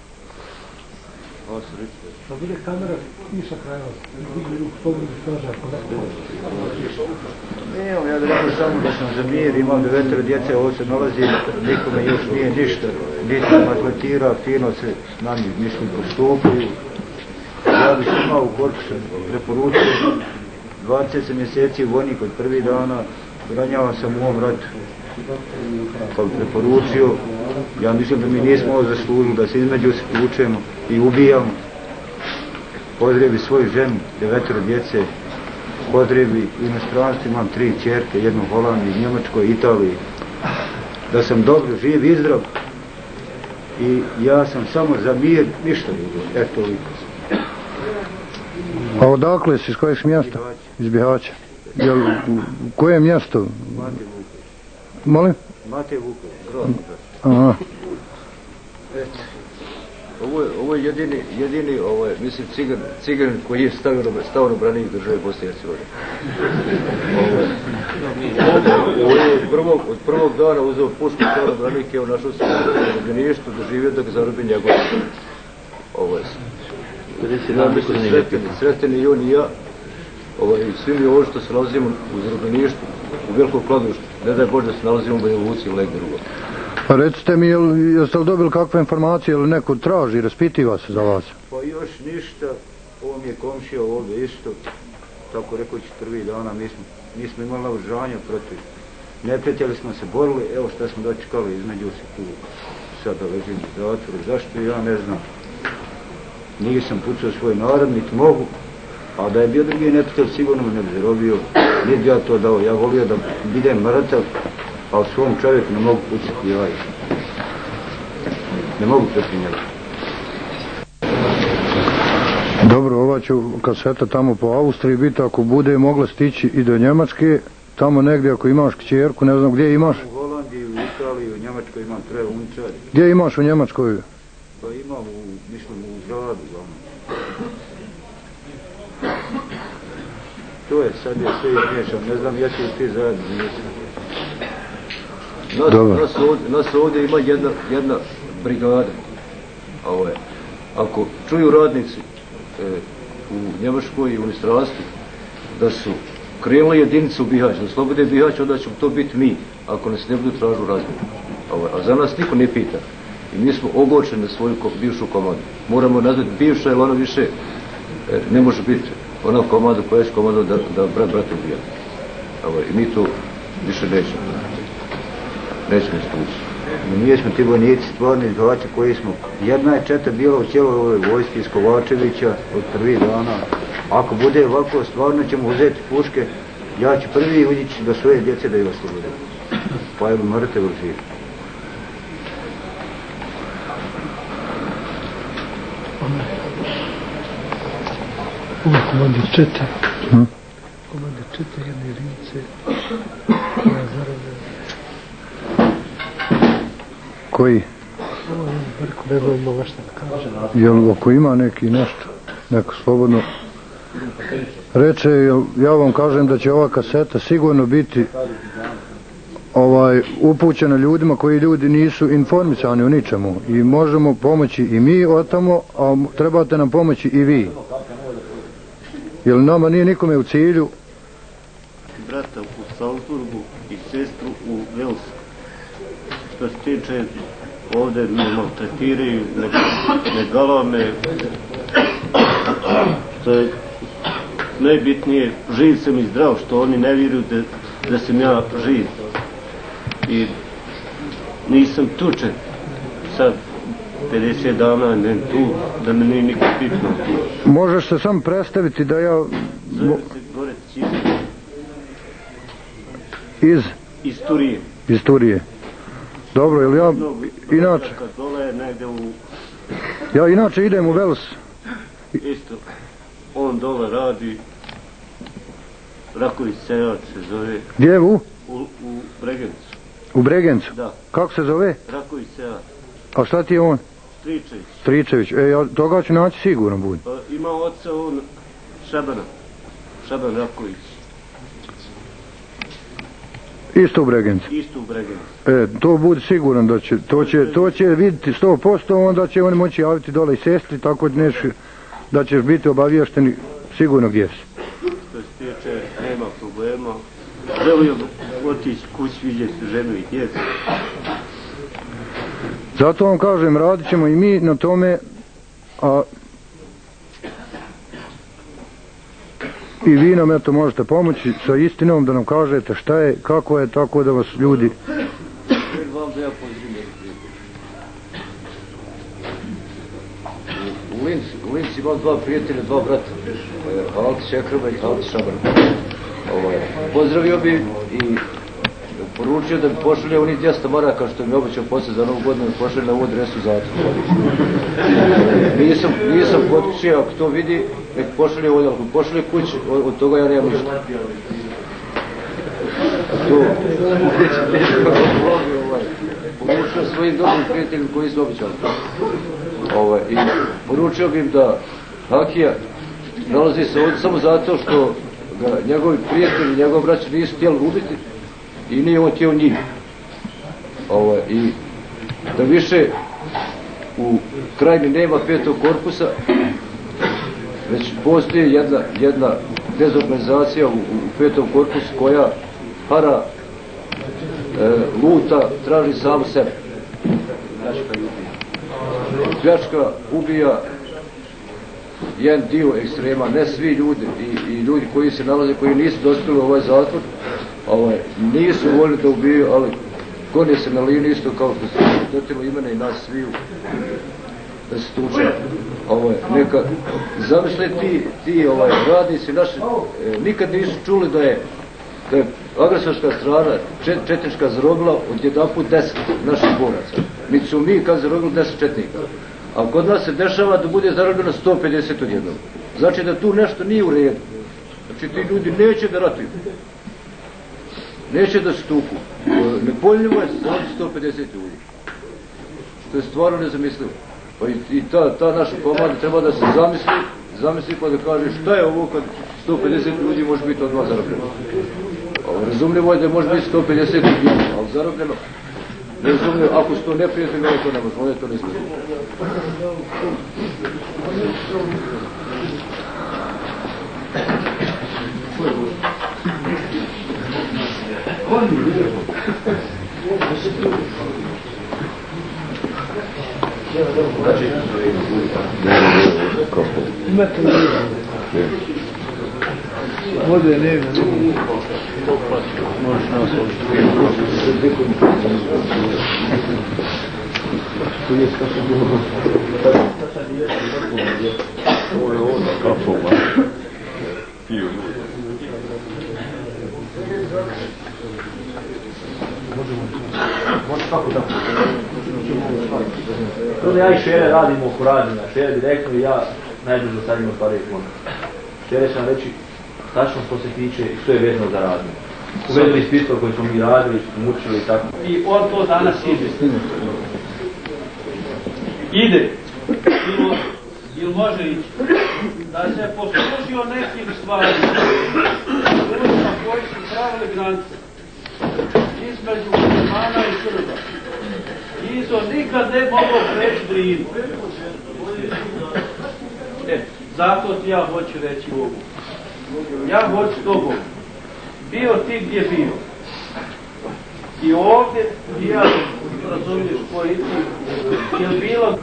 Da bude kamera iša kraja, vidi u slobodnu straža. Evo, ja da rekao samo da sam za mir, imam devetero djece, ovo se nalazi, nikome još nije ništa, nisam atletira, fino se s nami, mislim, postupaju. Ja bih svima u korpusu preporučio, dvadeset mjeseci vojnik od prvi dana, ranjavan sam u ovom ratu. Pa bih preporučio, ja mislim da mi nismo ovo zaslužili, da se između se tučemo i ubijamo. Pozdravi svoju ženu, devetero djece, pozdravi u inostranstvu, imam tri ćerke, jednu u Holandiji, Njemačkoj, Italiji. Da sam dobro, živ i zdrav. I ja sam samo za mir, ništa drugo, eto toliko. A odakle si, iz kojeg mjesta? Iz Bihaća. Jel, u koje mjesto? Mate Vukov. Molim? Mate Vukov, grad. Aha. Eto. Ovo je, ovo je jedini, jedini, ovo je, mislim, cigan, cigan koji je stao na branik države Bosne i Hercegovine. Ovo je od prvog, od prvog dana uzeo pušku, stao na branik, evo našao se u zarobljeništvu, doživio da ga zarobi njegov. Ovo je sreteni, sreteni i on i ja. Ovo je svi mi ovo što se nalazimo u zarobljeništvu, u velikom kladruštvu. Ne daj Bože da se nalazimo u Banja Luci ili negdje drugo. Pa recite mi, jeste li dobili kakve informacije ili neko traži, raspitiva se za vas? Pa još ništa, ovo mi je komšija ovdje isto, tako rekoći prvi dana, mi smo, nismo imali naoružanja protiv. Neprijatelji smo se borili, evo šta smo dočekali, između se tu, sada ležim u zatvoru, zašto ja ne znam. Nisam pucao svoj narod, niti mogu, a da je bio drugi neprijatelj, sigurno me ne bi zarobio, niti ja to dao, ja volio da budem mrtav, a svom čovjeku ne mogu pucati jaja. Ne mogu protiv njega. Dobro, ova će kaseta tamo po Austriji biti, ako bude mogla stići i do Njemačke, tamo negdje ako imaš kćerku, ne znam gdje imaš? U Holandiji, u Italiji, u Njemačkoj imam tre unčari. Gdje imaš u Njemačkoj? Pa imam u, mislim, u gradu, glavno. To je, sad je sve izmiješan, ne znam, jesu li ti zajedno, nisam. Nas, nas, ovdje, nas ovdje ima jedna, jedna brigada. Ovo je. Ako čuju radnici e, u Njemačkoj i u inostranstvu da su krenuli jedinicu u Bihać, da slobode Bihać, onda ćemo to biti mi, ako nas ne budu tražu razmjenu. A za nas niko ne pita. I mi smo ogorčeni na svoju bivšu komandu. Moramo nazvati bivša, jer ono više e, ne može biti ona komanda koja je komanda da, da brat brat ubija. I mi to više nećemo. Nećemo ispući. Mi smo ti vojnici stvarni izgači koji smo, jedna je četa bila u cijeloj ovoj vojski iz Kovačevića od prvi dana. Ako bude ovako, stvarno ćemo uzeti puške, ja ću prvi uđići do svoje djece da ih oslobodem. Pa je mrtev ili živ. Ovo je komandir čete. Hmm? Komandir čete jedne jedinice koja zarade. Koji? Ovo je Brko, ne znam moga šta da kažem. Jel ako ima neki nešto, neko slobodno reče, ja vam kažem da će ova kaseta sigurno biti ovaj, upućena ljudima koji ljudi nisu informisani o ničemu i možemo pomoći i mi od tamo, a trebate nam pomoći i vi. Jer nama nije nikome u cilju. Brata u Salzburgu i sestru u Velsku. Što se tiče ovdje me maltretiraju, ne, ne galame, što je najbitnije, živ sam i zdrav, što oni ne vjeruju da, da sam ja živ. I nisam tučen, sad pedeset dana ne tu, da me nije niko pipnuo tu. Možeš se sam predstaviti da ja... Zove se Goret Čisto. Iz? Iz Turije. Iz Turije. Dobro, jel ja inače... Dole negde u... Ja inače idem u Vels. Isto. On dole radi. Raković Sejac se zove. Gdje u? U, u Bregencu. U Bregencu? Da. Kako se zove? Raković Sejac. A šta ti je on? Stričević. Stričević. E, ja toga ću naći sigurno budi. Pa, ima oca on Šabana. Šaban Raković. Isto u Bregencu. Isto u Bregencu. E, to bude siguran da će, to će, to će vidjeti sto posto, onda će oni moći javiti dole i sestri, tako da, neš, da ćeš biti obaviješteni sigurno gdje si. Što se tiče, nema problema. Želio otići kući vidjeti ženu i djecu. Zato vam kažem, radit ćemo i mi na tome, a i vi nam eto možete pomoći sa istinom da nam kažete šta je, kako je, tako da vas ljudi... U Linci, u Linci imam dva prijatelja, dva brata, Alti Šekrba i Alti Šabar. Pozdravio bi i poručio da bi pošalje onih dvjesto maraka što mi obećao poslije za novu godinu da pošalje na ovu adresu zatvora. Nisam, nisam kod kuće, ako to vidi, nek pošalje ovdje, ako pošalje kući, od, od toga ja nemam ništa. To, poručio svojim dobrim prijateljima koji su obećali. Ovaj, i poručio bi im da Hakija nalazi se ovdje samo zato što ga njegovi prijatelji, njegov braća nisu htjeli ubiti i nije on htio njih. Ovaj, i da više u krajini nema petog korpusa, već postoji jedna, jedna dezorganizacija u, u petom korpusu koja hara, e, luta, traži samu sebe. pljačka, ubija jedan dio ekstrema, ne svi ljudi i, i ljudi koji se nalaze, koji nisu dospjeli u ovaj zatvor, ovaj, nisu voljni da ubiju, ali gone se na liniju isto kao što se dotilo imene i nas sviju da se tuče. Ovaj, neka, zamisli ti, ti ovaj, radnici naši, e, nikad nisu čuli da je, da je agresorska strana, čet, četnička zarobila od jedan put deset naših boraca. Mi su mi kad zarobili deset četnika. A kod nas se dešava da bude zarobljeno sto pedeset odjednom. Znači da tu nešto nije u redu. Znači ti ljudi neće da ratuju. Neće da se tuku. Nepojmljivo je sto pedeset ljudi. To je stvarno nezamislivo. Pa i, i ta, ta naša komanda treba da se zamisli, zamisli pa da kaže šta je ovo kad sto pedeset ljudi može biti odmah zarobljeno. Razumljivo je da može biti sto pedeset ljudi, ali zarobljeno. Razumljivo, ako su to neprijatelji, ono to ne može, ono to ne smije. Znači, imate li vode nema, možeš nas tu je kako bilo ovo je ovdje kapova piju ljudi. Može kako da Kada ja i Šere radimo oko rađenja, Šere direktno i ja najbliže sad imamo stvari kontakt. Šere će nam reći tačno što se tiče i što je vezano za radnje. Uvedili spiskor koji smo mi radili, mučili i tako. I on to danas ide. Ide. Ili, ili može ići. Da se poslužio nekim stvarima. Ljudima koji su pravili granice. Između Muslimana i Srba. Izo nikad ne mogu preći Drinu. E, zato ti ja hoću reći ovo. Ja hoću tobom. Bio ti gdje bio. I ovdje, i ja razumiješ koji ti, je bilo...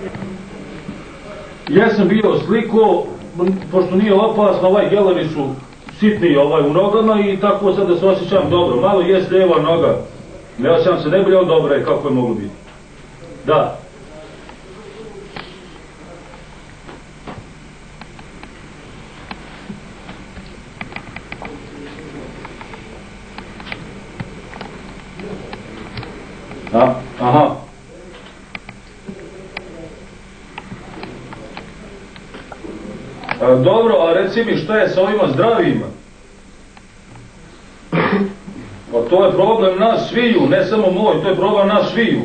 Ja sam bio sliko, pošto nije opasno, ovaj gelovi su sitni ovaj u nogama i tako sad da se osjećam dobro. Malo jest lijeva noga. Ne osjećam se najbolje, ali dobro je kako je moglo biti. Da. A, aha. A, dobro, a reci mi šta je sa ovima zdravima? Pa to je problem nas sviju, ne samo moj, to je problem nas sviju.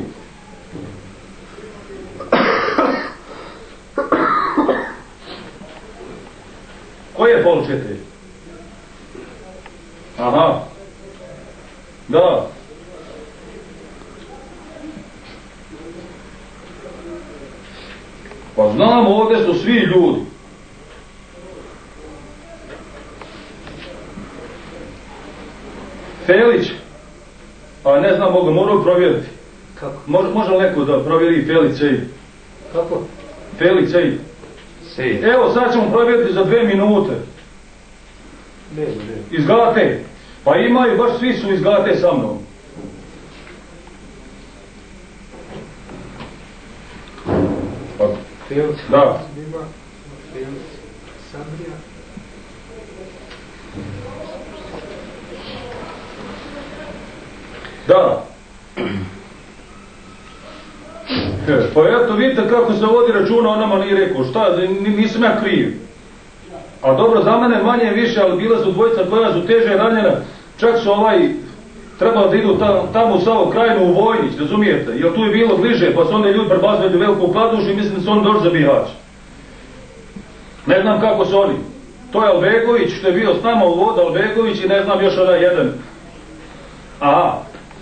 Ko je polčete? Aha. Da. Pa znamo, ovdje su svi ljudi. Felić, a ne znam, mogu, moram provjeriti. Kako? Može, može li neko da provjeri Felić Sejid? Kako? Felić Sejid. Sejid. Evo, sad ćemo provjeriti za dve minute. Ne, ne. Iz Gate. Pa imaju, baš svi su iz Gate sa mnom. Pa, Felić. da. Ima Felić. Sabrija. Da. Pa eto, vidite kako se vodi računa, on nama nije rekao, šta, nisam ja kriv. A dobro, za mene manje više, ali bila su dvojica koja su teže ranjena, čak su ovaj, trebali da idu tam, tamo u Savo krajinu u Vojnić, razumijete, jer tu je bilo bliže, pa su onda ljudi prebazili veliku kladušu i mislim da su oni došli za Bihać. Ne znam kako su oni. To je Albegović, što je bio s nama u voda, Albegović i ne znam još onaj jedan. Aha.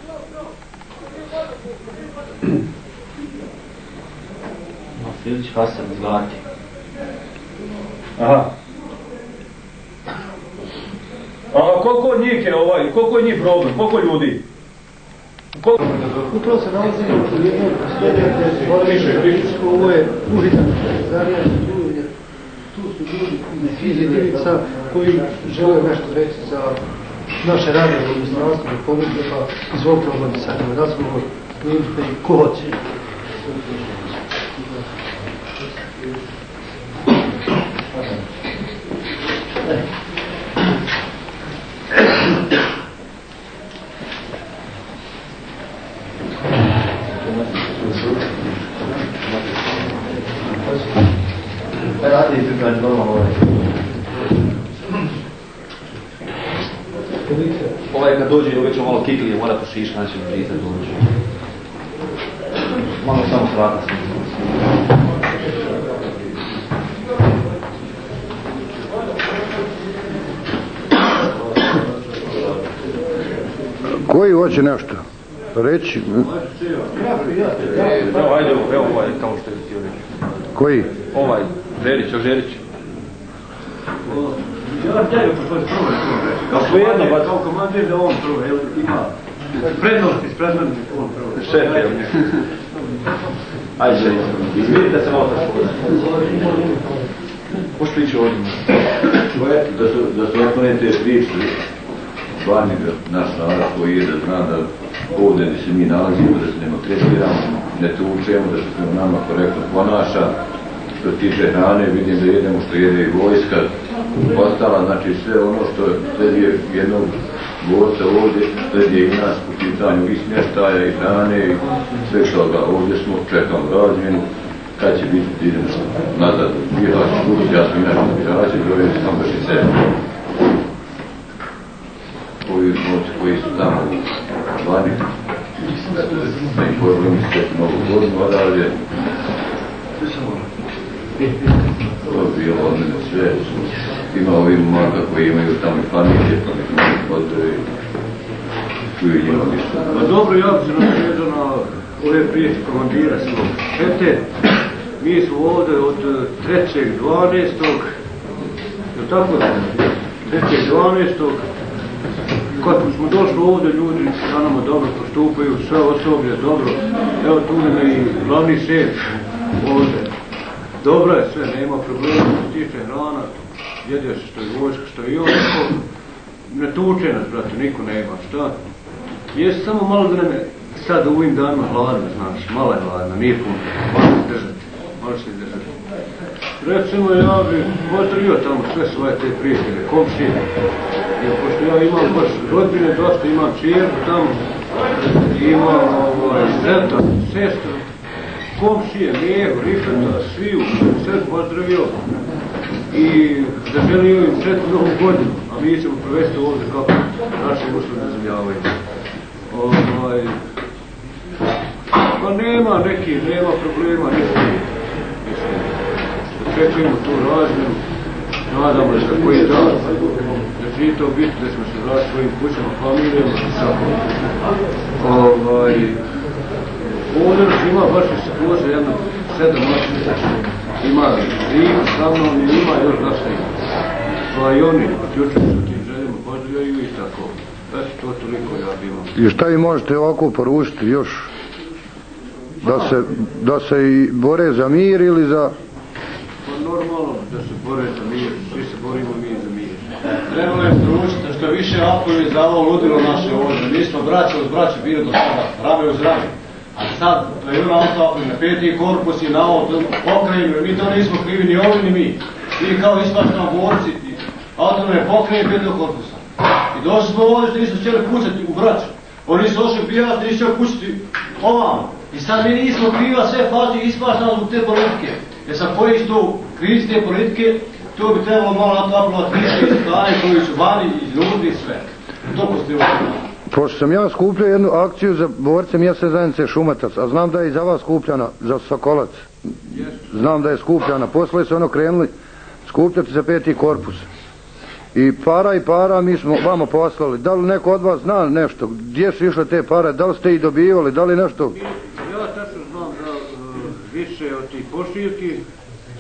Filić Hasan iz Gati. Aha. A koliko njih je ovaj, koliko je njih problem, koliko ljudi? Upravo se nalazimo u jednom sljedeće, ovo je Uhitan Zarija, tu su ljudi iz jedinica koji žele nešto reći za naše radije u administraciju i pogledje, pa izvolite ovdje sad na razgovor, vidite i ko hoće. Ovaj kad dođe uvijek ćemo malo kiklije, mora po šiš, znači mi prita dođe. Malo samo svrata se. Koji hoće nešto reći? Evo, ajde, evo ovaj, kao što je htio reći. Koji? Ovaj, Žerić, Žerić. Ja htjeli po svoj prvo reći. Kao jedno, ba kao komandir da on prvo, jel ima prednosti, sprednosti on prvo. Šef, jel? Ajde, Žerić, izmirite se malo tako. Pošto ići ovdje. Da su otvorite priče, stvarni naš narod koji je da zna da ovdje gdje se mi nalazimo, da se ne maltretiramo, ne tučemo, da se prema nama korektno ponaša. Što tiče hrane, vidim da jedemo što jede i vojska, ostala, znači sve ono što sledi je jednog borca ovdje, sledi je i nas po pitanju i smještaja i hrane i sve toga. Ovdje smo, čekamo razmjenu, kad će biti da idemo nazad u Bihać, ja sam inače na Bihaće, broj je Sambaši sebe. Ovi moći koji su tamo vani, da im problemi se mnogo godinu odavlje. To je bilo od mene sve. Ima ovi momaka koji imaju tamo i familije, pa nek mi podre tu i njima više. Pa dobro, ja bi se napredio na ove priječe komandira svog. Ete, mi smo ovdje od trećeg dvanaestog je tako da? trećeg dvanaestog kad smo došli ovdje, ljudi sa nama dobro postupaju, sve osoblje dobro. Evo tu nam je i glavni šef ovdje. Dobro je sve, nema problema, što se tiče hrana, jede se što je vojska, što je i ovako. Ne tuče nas, brate, niko nema, šta? Jeste samo malo vreme, sad u ovim danima hladno, znaš, malo je hladno, nije puno, malo se držati, malo se držati. Recimo, ja bi pozdravio tamo sve svoje te prijatelje, komšije, jer pošto ja imam baš rodbine, dosta imam čirku tamo, imam ovaj, zeta, sestru, komšije, Mijeho, Rifeta, sviju, sve pozdravio i zaželio im sretnu novu godinu, a mi ćemo provesti ovdje kako naše uslovi dozvoljavaju. Ovaj, pa nema neki, nema problema, neki, mislim, očekujemo tu razmjenu, nadamo se koji dan, da će to biti da smo se vrati svojim kućama, familijama i tako. Ovaj, ovdje nas ima baš i se pože jedno sedam osam, ima Rim, sa mnom i ima još dosta ima. Pa i oni, jučer su tim željama pozdravljaju i tako. Već to toliko ja imam. I šta vi možete ovako poručiti još? Da se, da se i bore za mir ili za... Pa normalno da se bore za mir, svi se borimo mi za mir. Trebalo je poručiti što više apovi za ovo ludilo naše ovdje. Mi smo braća uz braće bili do sada, rame uz rame. A sad, to je ono auto na peti korpus i na ovo pokrajinu, mi to nismo krivi ni ovi ni mi. Mi kao ispašteno borci, autonome pokrajine petog korpusa. I došli smo ovdje što nisu htjeli pucati u braću. Oni su ošli bijati, nisu htjeli pucati ovamo. I sad mi nismo kriva sve fazi ispašteno zbog te politike. Jer sam koji su to krizi te politike, to bi trebalo malo na to apelovat krizi i stane koji su vani i ljudi i sve. To postojivo. Pošto sam ja skupljao jednu akciju za borce mjesne zajednice Šumatac, a znam da je i za vas skupljana, za Sokolac. Znam da je skupljana. Posle su ono krenuli skupljati za peti korpus. I para i para mi smo vama poslali. Da li neko od vas zna nešto? Gdje su išle te pare? Da li ste ih dobivali? Da li nešto? Ja tačno znam da uh, više od tih pošiljki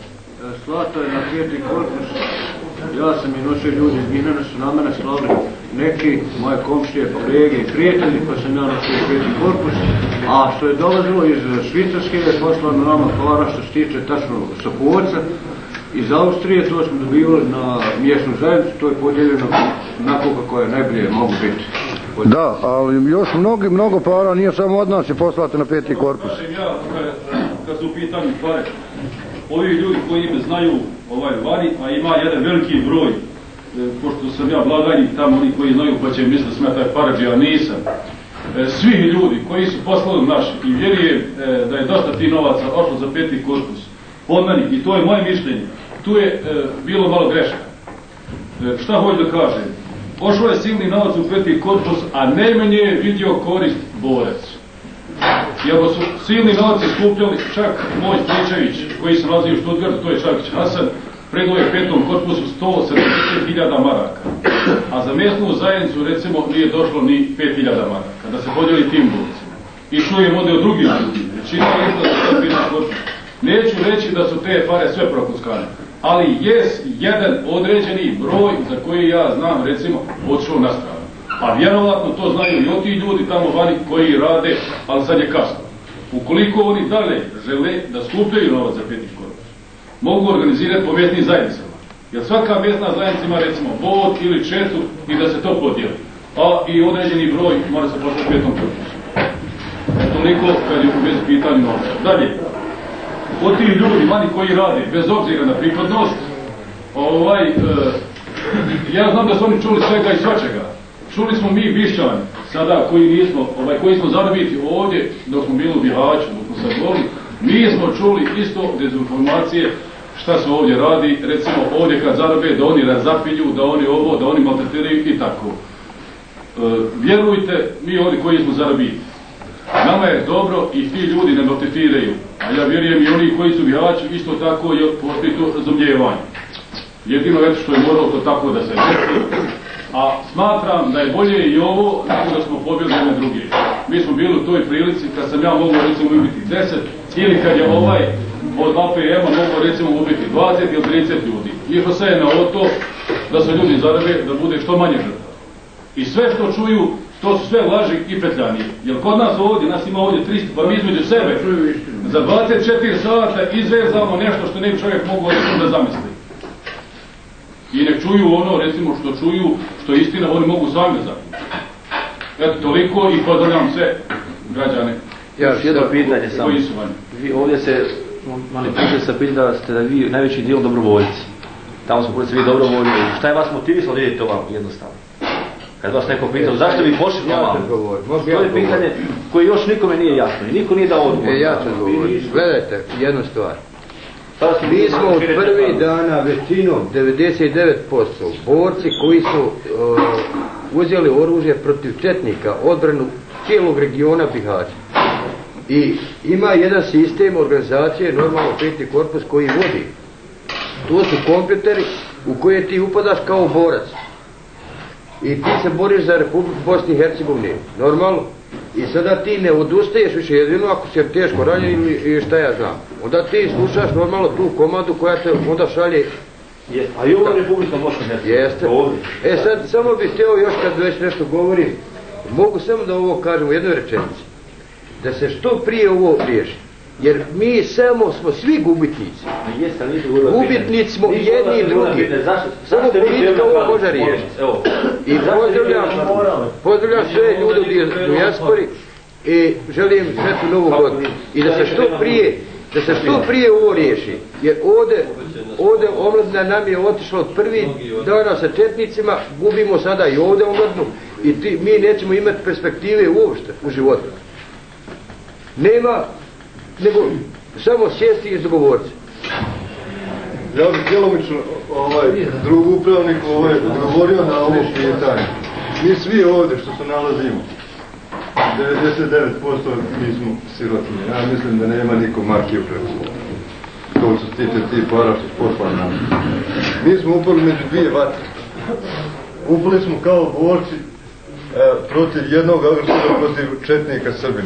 uh, slata je na peti korpus. Ja sam i nosio ljudi iz Minana su na mene slali neki moje komšije, kolege i prijatelji, pa sam ja nosio peti korpus, a što je dolazilo iz Švicarske je poslano nama para što se tiče tačno Sokovaca, iz Austrije to smo dobivali na mjesnu zajednicu, to je podijeljeno onako kako je najbolje mogu biti. Da, ali još mnogi, mnogo para, nije samo od nas je poslati na peti korpus. Ja, kad su u pitanju pare, ovi ljudi koji me znaju ovaj vani, a ima jedan veliki broj, pošto sam ja blagajnik tamo, oni koji znaju pa će misliti da sam ja taj paradži, a nisam. Svi ljudi koji su poslali naši i vjerujem da je dosta ti novaca ošlo za peti korpus, od meni, i to je moje mišljenje, tu je bilo malo greška. Šta hoću da kažem? Ošlo je silni novac u peti korpus, a najmanje je vidio korist borac. I ako su silni novac skupljali, čak moj Stričević, koji se nalazi u Štutgartu, to je Čakić Hasan, predao je petom korpusu sto sedamdeset hiljada maraka. A za mjesnu zajednicu, recimo, nije došlo ni pet hiljada maraka, da se podijeli tim borcima. I čujem ovdje od drugih ljudi, većina lista za to petom korpusu. Neću reći da su te pare sve prokuskane, ali jes jedan određeni broj za koji ja znam, recimo, odšao na stranu. A vjerovatno to znaju i od ti ljudi tamo vani koji rade, ali sad je kasno. Ukoliko oni dalje žele da skupljaju novac za peti korpus, mogu organizirati po mjesnim zajednicama. Jer svaka mjesna zajednica ima, recimo, bod ili četu i da se to podijeli. A i određeni broj mora se poslati petom korpusu. Toliko kad je u vezi pitanju novca. Dalje, od ti ljudi vani koji rade, bez obzira na pripadnost, ovaj, e, ja znam da su oni čuli svega i svačega. Čuli smo mi Bišćani, sada koji nismo, ovaj, koji smo zarobiti ovdje, dok smo bili u Bihaću, dok smo sad govorili, mi smo čuli isto dezinformacije šta se ovdje radi, recimo ovdje kad zarobe, da oni razapilju, da oni ovo, da oni maltretiraju i tako. E, vjerujte, mi ovdje koji smo zarobiti, nama je dobro i ti ljudi ne maltretiraju, a ja vjerujem i oni koji su Bihaću, isto tako je postoji to razumljevanje. Jedino je što je moralo to tako da se desi. A smatram da je bolje i ovo nego da smo pobjeli jedne druge. Mi smo bili u toj prilici kad sam ja mogao recimo ubiti deset ili kad je ovaj od A P M-a mogao recimo ubiti dvadeset ili trideset ljudi. Išlo se je na to da se ljudi zarabe da bude što manje žrtava. I sve što čuju, to su sve laži i petljanje. Jer kod nas ovdje, nas ima ovdje tristo, pa mi između sebe za dvadeset četiri sata izvezamo nešto što ne bi čovjek mogao da zamisli. I nek čuju ono, recimo, što čuju, što je istina, oni mogu sami da zaključiti. Eto, toliko i pozdravljam sve građane. Ja, još jedno pitanje samo. Vi ovdje se manipulite sa pitanjem da ste da vi najveći dio dobrovoljci. Tamo smo policiji vi dobrovoljni. Šta je vas motivisalo da idete ovako jednostavno? Kad vas neko pitao, zašto bi pošli ovako? To je pitanje koje još nikome nije jasno i niko nije dao odgovor. E, ja ću odgovoriti. Gledajte, jednu stvar. Mi smo od prvih dana većinom, devedeset devet posto, borci koji su uh, uzeli oružje protiv četnika, odbranu cijelog regiona Bihaća. I ima jedan sistem organizacije, normalno peti korpus koji vodi. To su kompjuteri u koje ti upadaš kao borac. I ti se boriš za Republiku Bosne i Hercegovine, normalno. I sada ti ne odustaješ više jedino ako si teško ranjen ili šta ja znam. Onda ti slušaš normalno tu komandu koja te onda šalje. Je, a i ovo Republika Bosna i Hercegovina? Jeste. E sad samo bih htio još kad već nešto govorim, mogu samo da ovo kažem u jednoj rečenici. Da se što prije ovo riješi. Jer mi samo smo svi gubitnici. Gubitnici smo jedni i drugi. Samo politika ovo može riješiti. I pozdravljam, pozdravljam sve ljude u dijaspori i želim sretnu novu godinu. I da se što prije, da se što prije ovo riješi. Jer ovdje, ovdje omladina nam je otišla od prvih dana sa četnicima, gubimo sada i ovdje omladinu i ti, mi nećemo imati perspektive uopšte u životu. Nema nego samo sjesti i dogovoriti. Ja bih djelomično ovaj, drug upravnik ovaj, odgovorio na ovo pitanje. Mi svi ovdje što se nalazimo, devedeset devet posto mi smo sirotinje. Ja mislim da nema niko markiju preko. To su tiče ti para što su poslani nam. Mi smo upali među dvije vatre. Upali smo kao borci e, protiv jednog agresora, protiv četnika Srbina.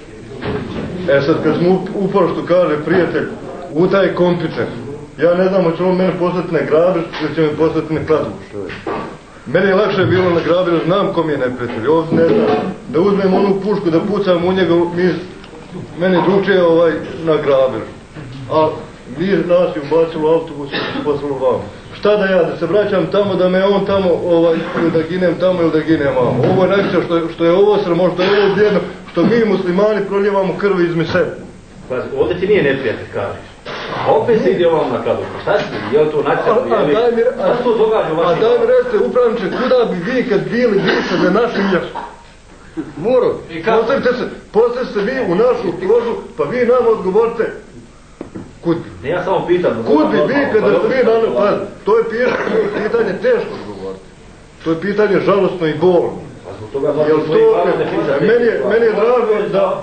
E sad kad smo upali što kaže prijatelj u taj kompjuter, ja ne znam hoće on mene poslati na grabež ili će me poslati na kladbuš. Meni je lakše bilo na Grabilu, znam kom je neprijatelj, ovdje ne znam, da uzmem onu pušku, da pucam u njega, mi, meni drugčije ovaj, na Grabilu. A mi nas je ubacilo autobus i poslalo vam. Šta da ja, da se vraćam tamo, da me on tamo, ovaj, ili da ginem tamo, ili da ginem vamo. Ovo je najviše što, što je ovo sramo, što je ovo bjedno, što mi muslimani proljevamo krvi izme sebe. Pazi, ovdje ti nije neprijatelj, kažeš. A opet se ide ovom na Kladušu. Šta si ti? Je li to nacionalno? A, a, daj mi, šta se to događa u vašem? A daj mi recite, upravniče, kuda bi vi kad bili bili za našim mjestom? Moro, postavite se, postavite se vi u našu ložu, pa vi nam odgovorite. Kud bi? Ne, ja samo pitam. Kud bi vi kada ste vi nam, pa, to je pitanje teško odgovoriti. To je pitanje žalostno i bolno. Jel to, meni je, meni je drago da...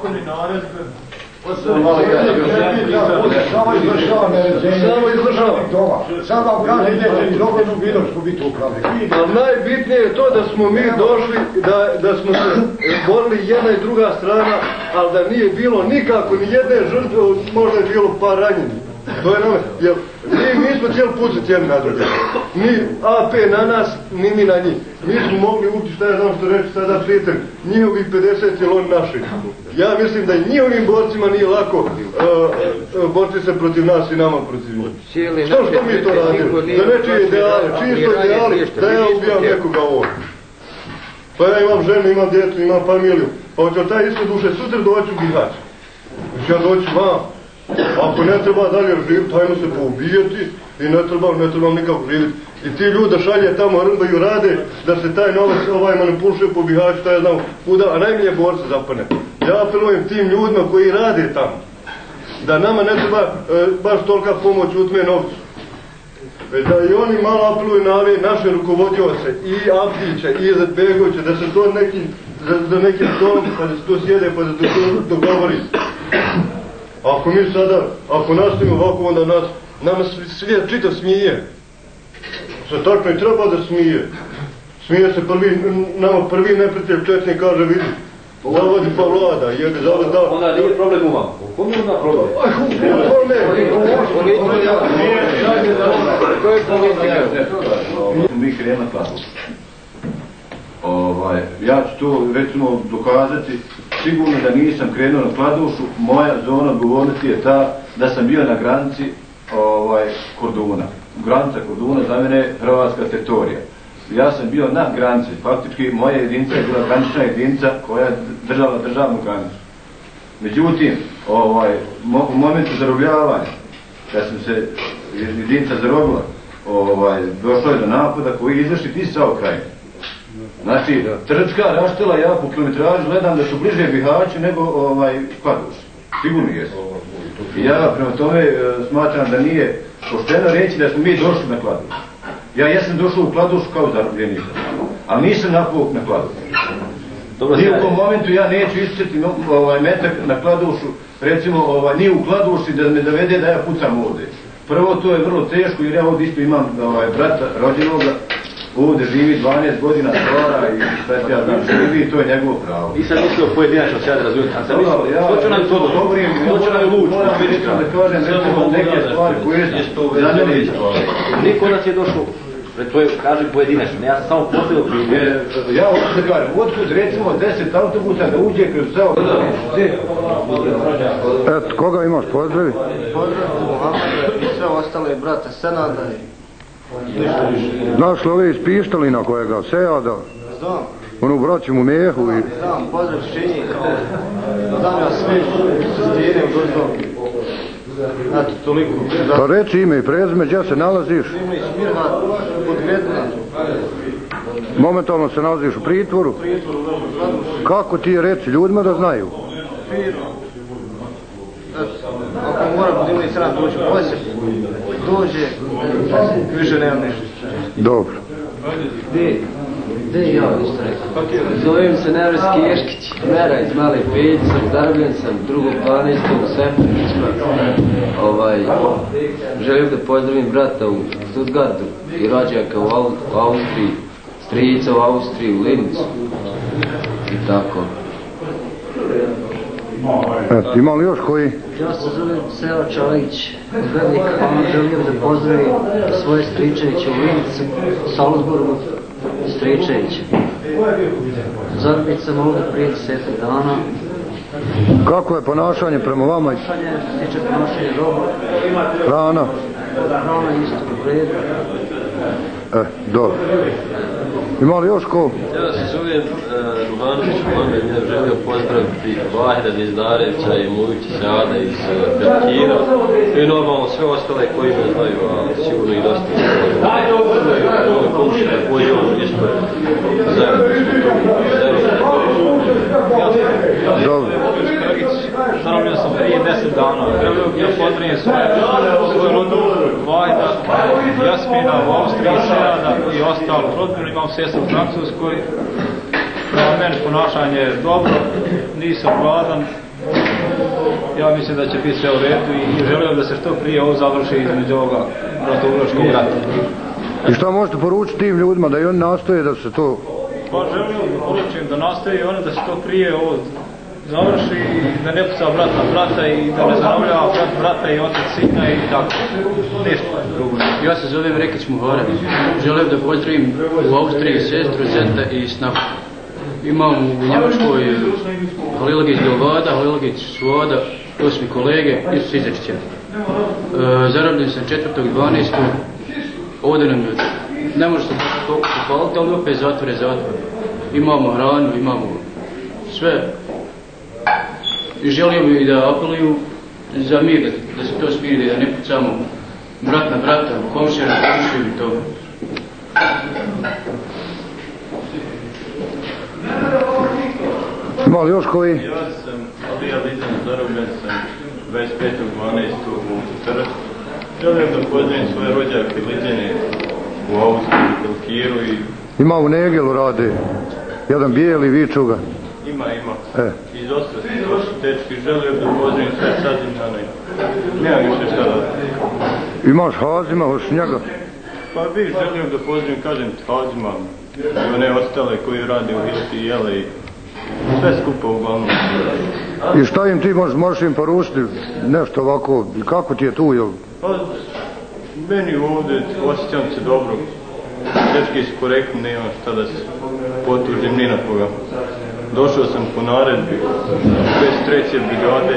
Samo izvršava naređenje. Samo izvršava. Sad vam kaže neće dovoljno bilošku biti upravni. Ali najbitnije je to da smo mi došli, da, da smo se borili jedna i druga strana, ali da nije bilo nikako ni jedne žrtve, možda je bilo par ranjenih. To je nama, jer mi nismo cijeli pucati jedni na druge. Ni A P na nas, ni mi na njih. Mi smo mogli ući, šta ja znam što reći sada prijatelj, njihovih pedeset ili oni naši. Ja mislim da i njihovim borcima nije lako uh, uh, borci se protiv nas i nama protiv njih. Što što mi to radili? Za nečije ideale, čiji su ideali da ja ubijam nekoga ovdje. Pa ja imam ženu, imam djecu, imam familiju. Pa hoće taj isto duše sutra doći u Bihać. Hoće ja doći vam. Ako ne treba dalje živjeti, hajmo se poubijeti i ne trebam, ne trebam nikako živjeti. I ti ljudi šalje tamo, rmbaju, rade, da se taj novac ovaj manipuliše po Bihaću, šta ja znam, kuda, a najmanje borce zapane. Ja apelujem tim ljudima koji rade tamo, da nama ne treba e, baš tolika pomoć utme novcu. Već da i oni malo apeluju na ove naše rukovodioce, i Abdića, i Izetbegovića, da se to nekim, za, za nekim stolom, pa da se to sjede, pa da se to dogovori. Ako mi sada, ako nastavimo ovako, onda nas, nama svijet čitav smije. Sve tako i treba da smije. Smije se prvi, nama prvi neprijatelj Čečni kaže, vidi, zavodi pa vlada, jebe, zavod da... Onda nije problem u vam. U kom je onda problem? Aj, hu, u tome! Mi krema klavu. Ovaj, ja ću to recimo dokazati, sigurno da nisam krenuo na Kladušu, moja zona odgovornosti je ta da sam bio na granici ovaj, Korduna. Granica Korduna za mene je hrvatska teritorija. Ja sam bio na granici, faktički moja jedinica je bila granična jedinica koja je držala državnu granicu. Međutim, ovaj, mo, u momentu zarobljavanja, kad sam se jedinica zarobila, ovaj, došlo je do napada koji je izvršit iz Saokrajine. Znači, Trčka, Raštela, ja po kilometražu gledam da su bliže Bihaću nego ovaj, Kladuš. Sigurno jesu. I ja prema tome e, smatram da nije pošteno reći da smo mi došli na Kladuš. Ja jesam došao u Kladuš kao zarobljenik, ali nisam napuk na Kladuš. Ni u kom momentu ja neću isceti ovaj, metak na Kladušu, recimo ovaj, ni u Kladuši da me dovede da ja pucam ovdje. Prvo, to je vrlo teško jer ja ovdje isto imam ovaj, brata rođenoga, ovdje živi dvanaest godina stvara i šta ja znam živi, to je njegovo pravo. Nisam mislio pojedinačno se ja da razumijem, a sam mislio, što ću nam to dobrim, što ću nam luči? Moram vidjeti da kažem recimo neke stvari koje su za mene stvari. Niko nas je došao, to je, kažem, pojedinačno, ja sam samo postavio primjer. Ja ovdje da kažem, otkud recimo deset autobusa da uđe kroz ceo... Eto, koga imaš pozdravi? Pozdravim Muhammeda i sve ostale brata Senada i... Znaš li ove iz Pištalina kojega, Sejada? Znam. Onu braću mu Mehu i... Znam, pozdrav Šinjika. Znam ja svi s Tijenem Gordom. Eto, toliko. Pa reći ime i prezime, gdje se nalaziš? Ime i Smirha, pod Gredna. Momentalno se nalaziš u pritvoru? U pritvoru, u kako ti je reći ljudima da znaju? Fino. Ako mora budili sram doći u posjet, dođe, više nemam ništa. Dobro. Gdje? Gdje ja ništa rekao? Zovem se Nevreski Ješkić, Mera iz Male Peđice, zarobljen sam drugog dvanaestog u Seferničima. Ovaj, želim da pozdravim brata u Stuttgartu i rođaka u, Au, u Austriji, strica u Austriji, u Lincu i tako. Eto, ima li još koji? Ja se zovem Seo Čalić iz Velika, želim da pozdravim svoje stričeviće u Lincu, Salzburgu, Stričević. Zarobljen sam ovdje prije desetak dana. Kako je ponašanje prema vama? Ponašanje, tiče ponašanje dobro. Hrana? Hrana isto u redu. E, dobro. Ima li još ko? Ja se zovem Ruhanović Mohamed, ja želio pozdraviti Vahida iz Darevca i Mujića Sada iz Belkira i normalno sve ostale koji me znaju, a sigurno i dosta ove komšine koji je ovo isto zajedno. Dobro. Zarobljen sam prije deset dana. Želio bih ja pozdravim svoju rodu Vajda, Jasmina u Austriji, Senada i ostalo rodbinu. Imam sestru u Francuskoj. Prema meni ponašanje je dobro, nisam gladan. Ja mislim da će biti sve u redu i želio da se što prije ovo završi između ovoga bratoubračkog rata. I šta možete poručiti tim ljudima da i oni nastoje da se to... Pa želio da poručujem da nastoje i oni da se to prije ovo završi i da ne puca brat na brata i da ne zanovljava brat brata i otac sina i tako. Ništa drugo. Ja se zovem Rekić Muharem. Želim da pozdravim u Austriji sestru Zeta i snahu. Imam u Njemačkoj Halilogić Delvada, Halilogić Svoda, to su mi kolege, isto su Izačića. E, zarobljen sam četvrtog dvanaestog Ovdje nam ne može se toliko pohvaliti, ali opet zatvore, zatvore. Imamo hranu, imamo sve. I želio bih da apeluju za mir, da, da se to smiri, da ne pucamo brat na brata, komšija na komšiju i toga. Ima li još koji? Ja sam Alija Lidan, zarobljen sam dvadeset petog dvanaestog u Crk. Želim da pozdravim svoje rođake Liđane u Austriji, Belkiru i... Ima u Negelu rade, jedan bijeli, viču ga. Ima, ima. E. Iz Ostrasti, to su tečki. Želio da pozdravim sve Sadinjana i... Nema više šta da... Imaš Hazima, hoš njega? Pa bih želio da pozdravim, kažem, Hazima i one ostale koji rade u Hilti i Jele i sve skupo uglavnom. I šta im ti možeš, možeš im poručiti nešto ovako, kako ti je tu, jel? Pa, meni ovdje osjećam se dobro. Dečki su korektni, nema šta da se potužim ni na koga. Došao sam po naredbi bez treće brigade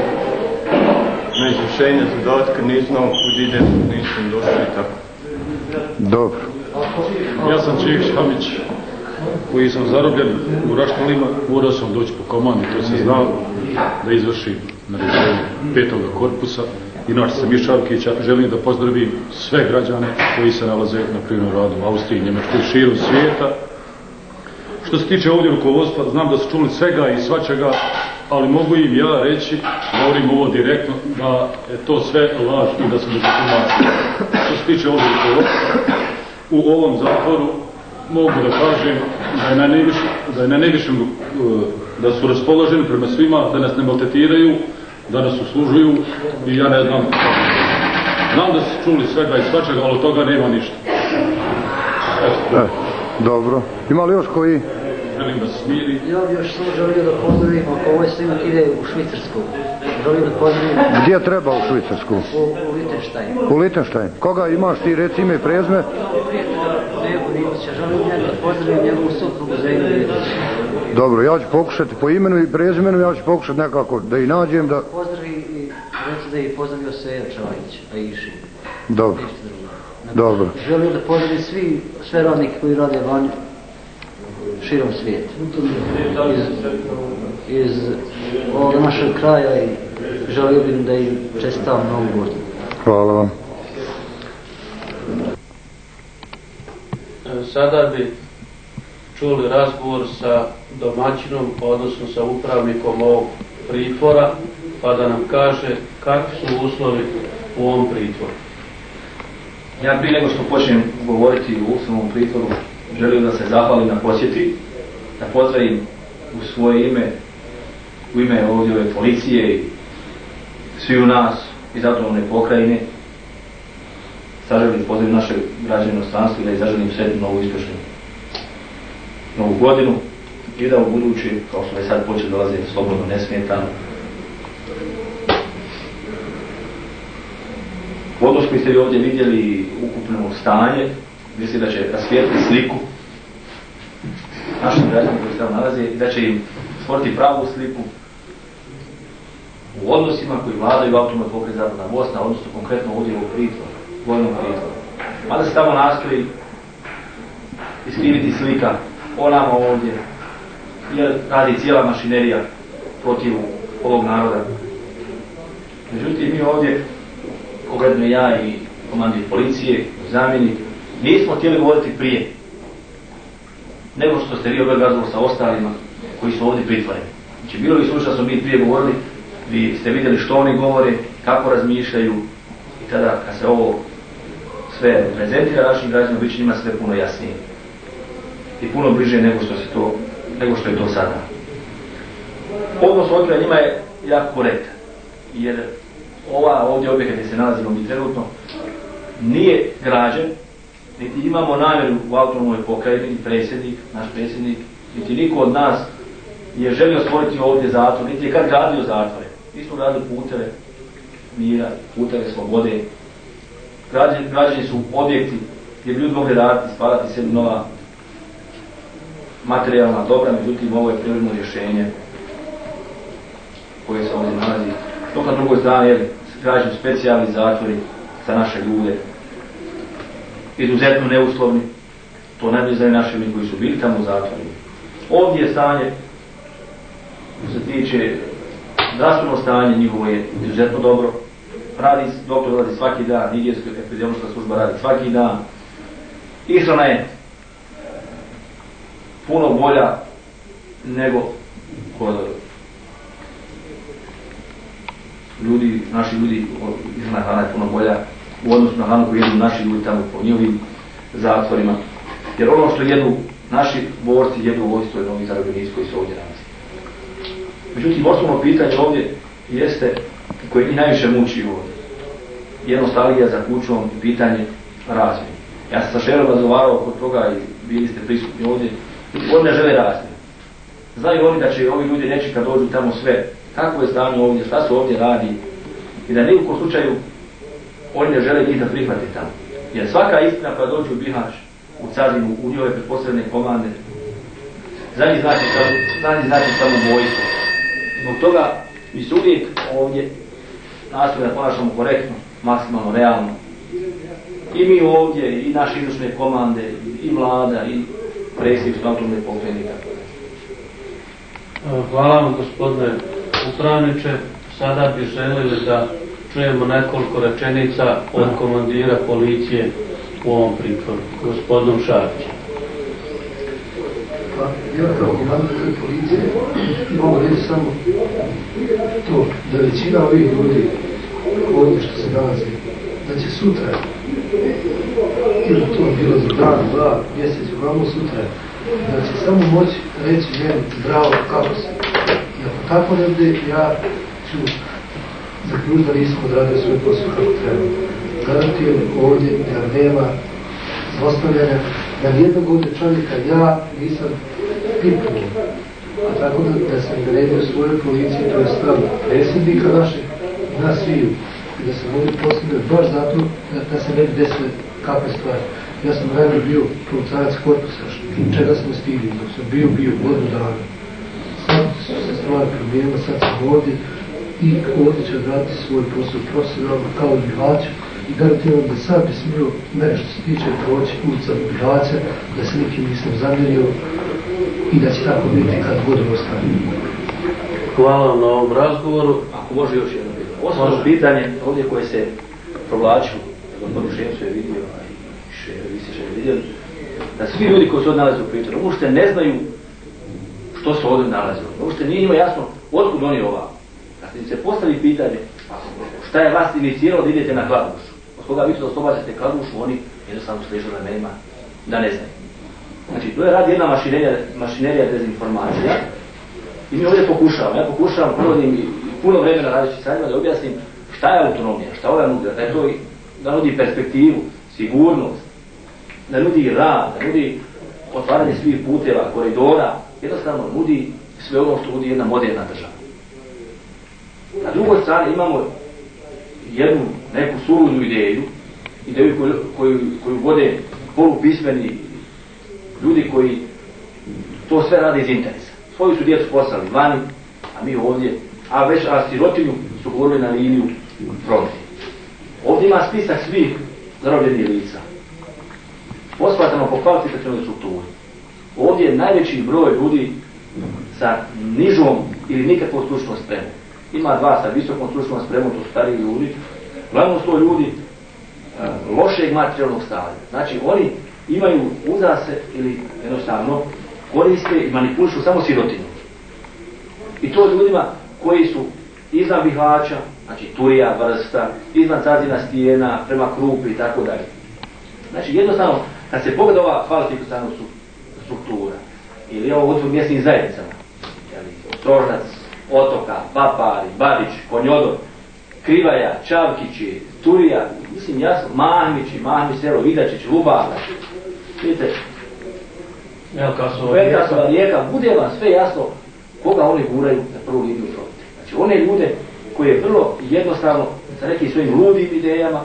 na izvršenje zadatka, nisam kud idem, nisam došao i tako. Dobro. Ja sam Čivš Hamić, koji sam zarobljen u Raštalima, morao sam doći po komandi, to sam znao da izvršim naređenje petog korpusa. Inače sam iz Šavkića, želim da pozdravim sve građane koji se nalaze na privrednom radu u Austriji, Njemačkoj, širom svijeta. Što se tiče ovdje rukovodstva, znam da su čuli svega i svačega, ali mogu im ja reći, govorim ovo direktno, da je to sve laž i da sam dezinformacija. Što se tiče ovdje rukovodstva, u ovom zatvoru mogu da kažem da je na najvišem, da je na najvišem, da su raspoloženi prema svima, da nas ne maltretiraju, da nas uslužuju i ja ne znam kako. Znam da su čuli svega i svačega, ali od toga nema ništa. E, dobro. Ima li još koji? Želim da se smiri. Ja bih još samo želio da pozdravim, ako ovaj snimak ide u Švicarsku. Želim da pozdravim... Gdje treba u Švicarsku? U, u Liechtenstein. U Liechtenstein. Koga imaš ti, reci ime i prezme? Bebu Nilića. Želim njega da pozdravim njegovu suprugu Zejnu Nilića. Dobro, ja ću pokušati po imenu i prezimenu, ja ću pokušati nekako da i nađem da... Pozdravi i reći da je pozdravio Seja Čavajić, a iši. Dobro. Dobro. Želim da pozdravim svi, sve radnike koji rade van širom svijeta. Iz, iz ovog našeg kraja i želio bih da im čestitam Novu godinu. Hvala vam. Sada bi čuli razgovor sa domaćinom, odnosno sa upravnikom ovog pritvora, pa da nam kaže kakvi su uslovi u ovom pritvoru. Ja prije nego što počnem govoriti u uslovnom pritvoru, želim da se zahvalim na posjeti, da pozdravim u svoje ime, u ime ovdje ove policije i svi u nas iz autonomne pokrajine, saželim pozdravim naše građane inostranstva i da i zaželim sretnu novu uspješnu novu godinu i da u budući, kao što je sad počeli dolaziti slobodno, nesmetano. Odnos koji ste vi ovdje vidjeli ukupno stanje, mislim da će rasvijetliti sliku našim građanima koji se tamo nalaze i da će im stvoriti pravu sliku u odnosima koji vladaju u autonomnoj pokrajini Zapadna Bosna, odnosno konkretno ovdje u pritvoru, vojnom pritvoru. Mada se tamo nastoji iskriviti slika o nama ovdje, jer radi cijela mašinerija protiv ovog naroda. Međutim, mi ovdje, konkretno ja i komandir policije, zamjenik, nismo htjeli govoriti prije nego što ste vi ovaj razgovor sa ostalima koji su ovdje pritvoreni. Znači, bilo bi slučaj da smo mi prije govorili, vi ste vidjeli što oni govore, kako razmišljaju i tada kad se ovo sve prezentira našim građanima, bit će njima sve puno jasnije i puno bliže nego što, se to, nego što je to sada. Odnos ovdje njima je jako korektan, jer ova ovdje objekat gdje se nalazimo mi trenutno nije građen, niti imamo namjeru u autonomnoj pokrajini, ni predsjednik, naš predsjednik, niti niko od nas je želio stvoriti ovdje zatvor, niti je kad gradio zatvore. Mi smo gradili puteve mira, puteve slobode. Građeni, građeni su objekti gdje bi ljudi mogli raditi, stvarati sebi nova materijalna dobra, međutim ovo je prirodno rješenje koje se ovdje nalazi. Dok na drugoj strani je građeni specijalni zatvori za naše ljude, izuzetno neuslovni, to najbolje znaju naši ljudi koji su bili tamo u zatvorima. Ovdje je stanje, što se tiče zdravstveno stanje, njihovo je izuzetno dobro. Radi, doktor radi svaki dan, higijska epidemiološka služba radi svaki dan. Ishrana je puno bolja nego kod ljudi, naši ljudi, ishrana hrana je puno bolja u odnosu na hranu koju jedu naši ljudi tamo po njihovim zatvorima. Jer ono što jedu naši borci jedu u vojstvu i novi zarobljenici koji su ovdje nalazi. Međutim, osnovno pitanje ovdje jeste, koje i najviše muči ovdje, jednostavnije za kućom pitanje razmjene. Ja sam sa Šerom razgovarao kod toga i bili ste prisutni ovdje, i oni ne žele razmjene. Znaju oni da će ovi ljudi neći kad dođu tamo sve, kako je stanje ovdje, šta su ovdje radi, i da nijekom slučaju oni ne žele njih da prihvati tamo. Jer svaka istina koja dođe u Bihać, u Carinu, u njove pretpostavljene komande, za njih znači samo, znači samo vojstvo. Zbog toga mi se uvijek ovdje nastavimo da ponašamo korektno, maksimalno, realno. I mi ovdje, i naše izvršne komande, i vlada, i predsjednik autonomne pokrajine. Hvala vam, gospodine upravniče. Sada bi želili da čujemo nekoliko rečenica od komandira policije u ovom pritvoru, gospodinu Šariću. Pa, ja kao komandir policije mogu reći samo to, da većina ovih ljudi ovdje što se nalazi, da će sutra, ili to bilo za dan, dva, mjesec, uglavnom sutra, da će samo moći reći meni zdravo kako se. I ako tako ne bude, ja ću zaključiti da nisam odradio svoj posao kako treba. Garantujem ovdje da nema zlostavljanja, da nijednog ovdje čovjeka ja nisam pipnuo. A tako da, da sam naredio svoje policije, to je stav predsjednika našeg, nas sviju. I da sam ovdje postavio baš zato da, da se ne bi desile kakve stvari. Ja sam ranije bio policajac korpusa, čega sam stidio, dok sam bio, bio godinu dana. Sad su se stvari promijenila, sad sam ovdje i ovdje će odraditi svoj posao profesionalno kao i Bihaća. I garantiram da sad bi smio mene što se tiče proći ulica Bihaća, da se nikim nisam zamjerio i da će tako biti kad god ostane. Hvala vam na ovom razgovoru. Ako može još jedno pitanje. Osnovno pitanje ovdje koje se provlačilo, gospodin Šemsu je vidio, a i Šer, vi ste Šer vidjeli, da svi ljudi koji se ovdje nalaze u pritvoru, uopšte ne znaju što se ovdje nalaze. Uopšte nije njima jasno otkud oni ovako. Kad se postavi pitanje šta je vas iniciralo da idete na Kladušu, od koga vi da oslobađate Kladušu, oni jednostavno sližu na nema da ne znaju. Znači, to je radi jedna mašinerija, mašinerija dezinformacija i mi ovdje pokušavamo, ja pokušavam, provodim i puno vremena radeći sa njima da objasnim šta je autonomija, šta ona nudi, da je to da nudi perspektivu, sigurnost, da nudi rad, da nudi otvaranje svih puteva, koridora, jednostavno nudi sve ono što nudi jedna moderna država. Na drugoj strani imamo jednu neku suludu ideju, ideju koju, koju, koju vode polupismeni ljudi koji to sve rade iz interesa. Svoju su djecu poslali vani, a mi ovdje, a već a sirotinju su govorili na liniju fronte. Ovdje ima spisak svih zarobljenih lica. Posmatramo po kvalifikacionoj strukturi. Ovdje je najveći broj ljudi sa nižom ili nikakvom stručnom spremom. Ima dva sa visokom stručnom spremom, to su stariji ljudi. Glavno su to ljudi uh, lošeg materijalnog stanja. Znači oni imaju uza se ili jednostavno koriste i manipulišu samo sirotinju. I to ljudima koji su izvan Bihaća, znači Turija, Vrsta, izvan Cazina stijena, prema Krupi i tako dalje. Znači jednostavno, kad se pogleda ova kvalifikacijna struktura, ili ovo u mjesnim zajednicama, Strožnac, Otoka, Papari, Badić, Konjodor, Krivaja, Čavkići, Turija, mislim jasno, Mahmići, Mahmi selo, Vidačić, Lubava, vidite, Velkasova, Rijeka, bude vam sve jasno koga oni guraju na prvu liniju fronte. Znači one ljude koje je vrlo jednostavno sa nekim svojim ludim idejama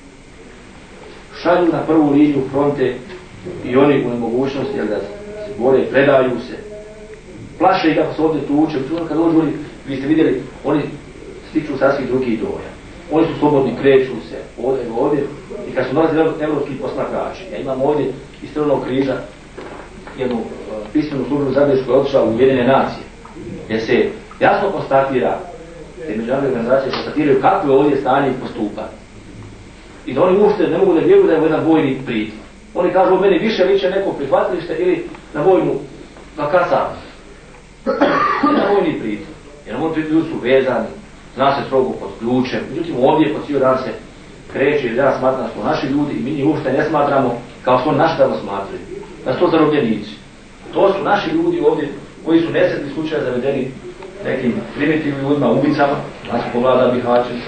šalju na prvu liniju fronte i oni u nemogućnosti da se bore, predaju se, plaše i kako se ovdje tuče. Kad dođu oni, vi ste vidjeli, oni stiču sasvim drugi dojam. Oni su slobodni, kreću se ovdje i ovdje i kad su nalazi evropski posmatrači. Ja imam ovdje iz Crvenog križa jednu pismenu službu zadršku koja je otišla u Ujedinjene nacije, gdje se jasno konstatira, te međunarodne organizacije konstatiraju kako je ovdje stanje i postupanje. I da oni uopšte ne mogu da vjeruju da je jedan vojni pritvor. Oni kažu o meni više liče neko prihvatilište ili na vojnu, na kasarnu. Na vojni pritvor. Jer na vojni pritvor ljudi su vezani, zna se strogo pod ključem. Međutim ovdje pod cijel dan se kreće, jer ja smatram da smo naši ljudi i mi njih uopšte ne smatramo kao što naši tamo smatraju. Da su to zarobljenici. To su naši ljudi ovdje koji su nesretni slučaja zavedeni nekim primitivnim ljudima, ubicama, znači povlada Bihaćem,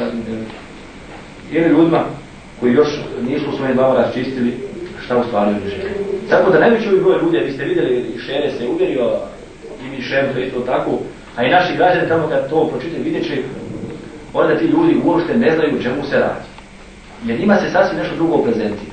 ili ljudima koji još nisu u svojim glavama raščistili šta u stvari oni žele. Tako da najveći ovaj broj ljudi, vi ste vidjeli i Šere se uvjerio, i mi Šere to isto tako, a i naši građani tamo kad to pročitaju vidjet će, onda ti ljudi uopšte ne znaju o čemu se radi. Jer njima se sasvim nešto drugo prezentira.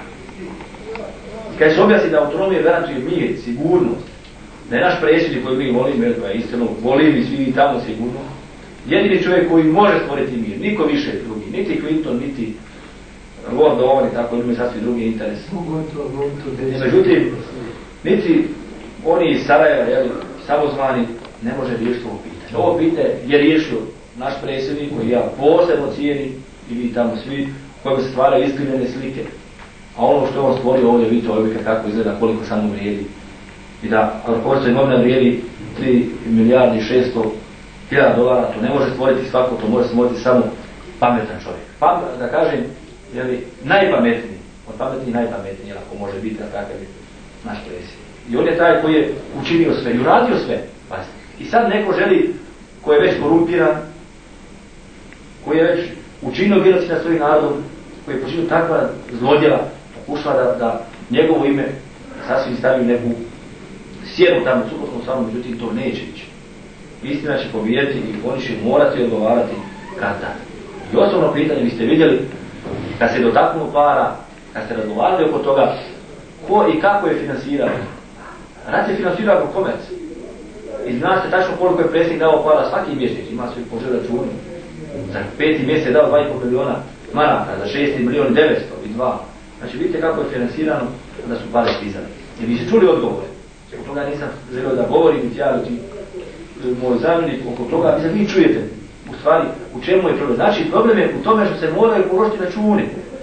I kad se objasni da autonomija garantuje mir, sigurnost, da je naš predsjednik koji mi volimo, jer koja je istino, volimo i svi tamo sigurno, jedini čovjek koji može stvoriti mir, niko više drugi, niti Clinton, niti Lord Owen i tako, imaju sasvim drugi interes. Međutim, niti oni iz Sarajeva, jel, samozvani, ne može riješiti ovo pitanje. Ovo pitanje je riješio naš predsjednik koji ja posebno cijenim i vi tamo svi, koji se stvaraju iskrivljene slike. A ono što je on stvorio ovdje, vidite ovaj objekat kako izgleda, koliko samo vrijedi. I da Agrokorska imovina vrijedi tri milijarde i šesto hiljada dolara, to ne može stvoriti svako, to može stvoriti samo pametan čovjek. Pa, da kažem, jeli, najpametniji, od pametniji najpametniji, ako može biti, a takav je naš predsjednik. I on je taj koji je učinio sve i uradio sve. Pazite. I sad neko želi, koji je već korumpiran, koji je već učinio genocid nad svojim narodom, koji je počinio takva zlodjela, pokušava da, da njegovo ime sasvim stavi neku sjenu tamo suprotno samo, međutim to neće ići. Istina će pobijeti i oni će morati odgovarati kad tad. I osnovno pitanje, vi ste vidjeli, kad se dotaknuo para, kad ste razgovarali oko toga, ko i kako je finansirao. Rat je finansirao oko komerc. I zna se tačno koliko je predsjednik dao para svaki mjesec, ima svoj požel računi. Za peti mjesec je dao dva i pol miliona maraka, za šesti milion devetsto i dva. Znači vidite kako je finansirano da su pare stizane. Jer vi ste čuli odgovore. Oko toga nisam želio da govorim, niti ja, niti moj zamjenik, oko toga, mislim, vi čujete u stvari u čemu je problem. Znači problem je u tome što se moraju položiti račune.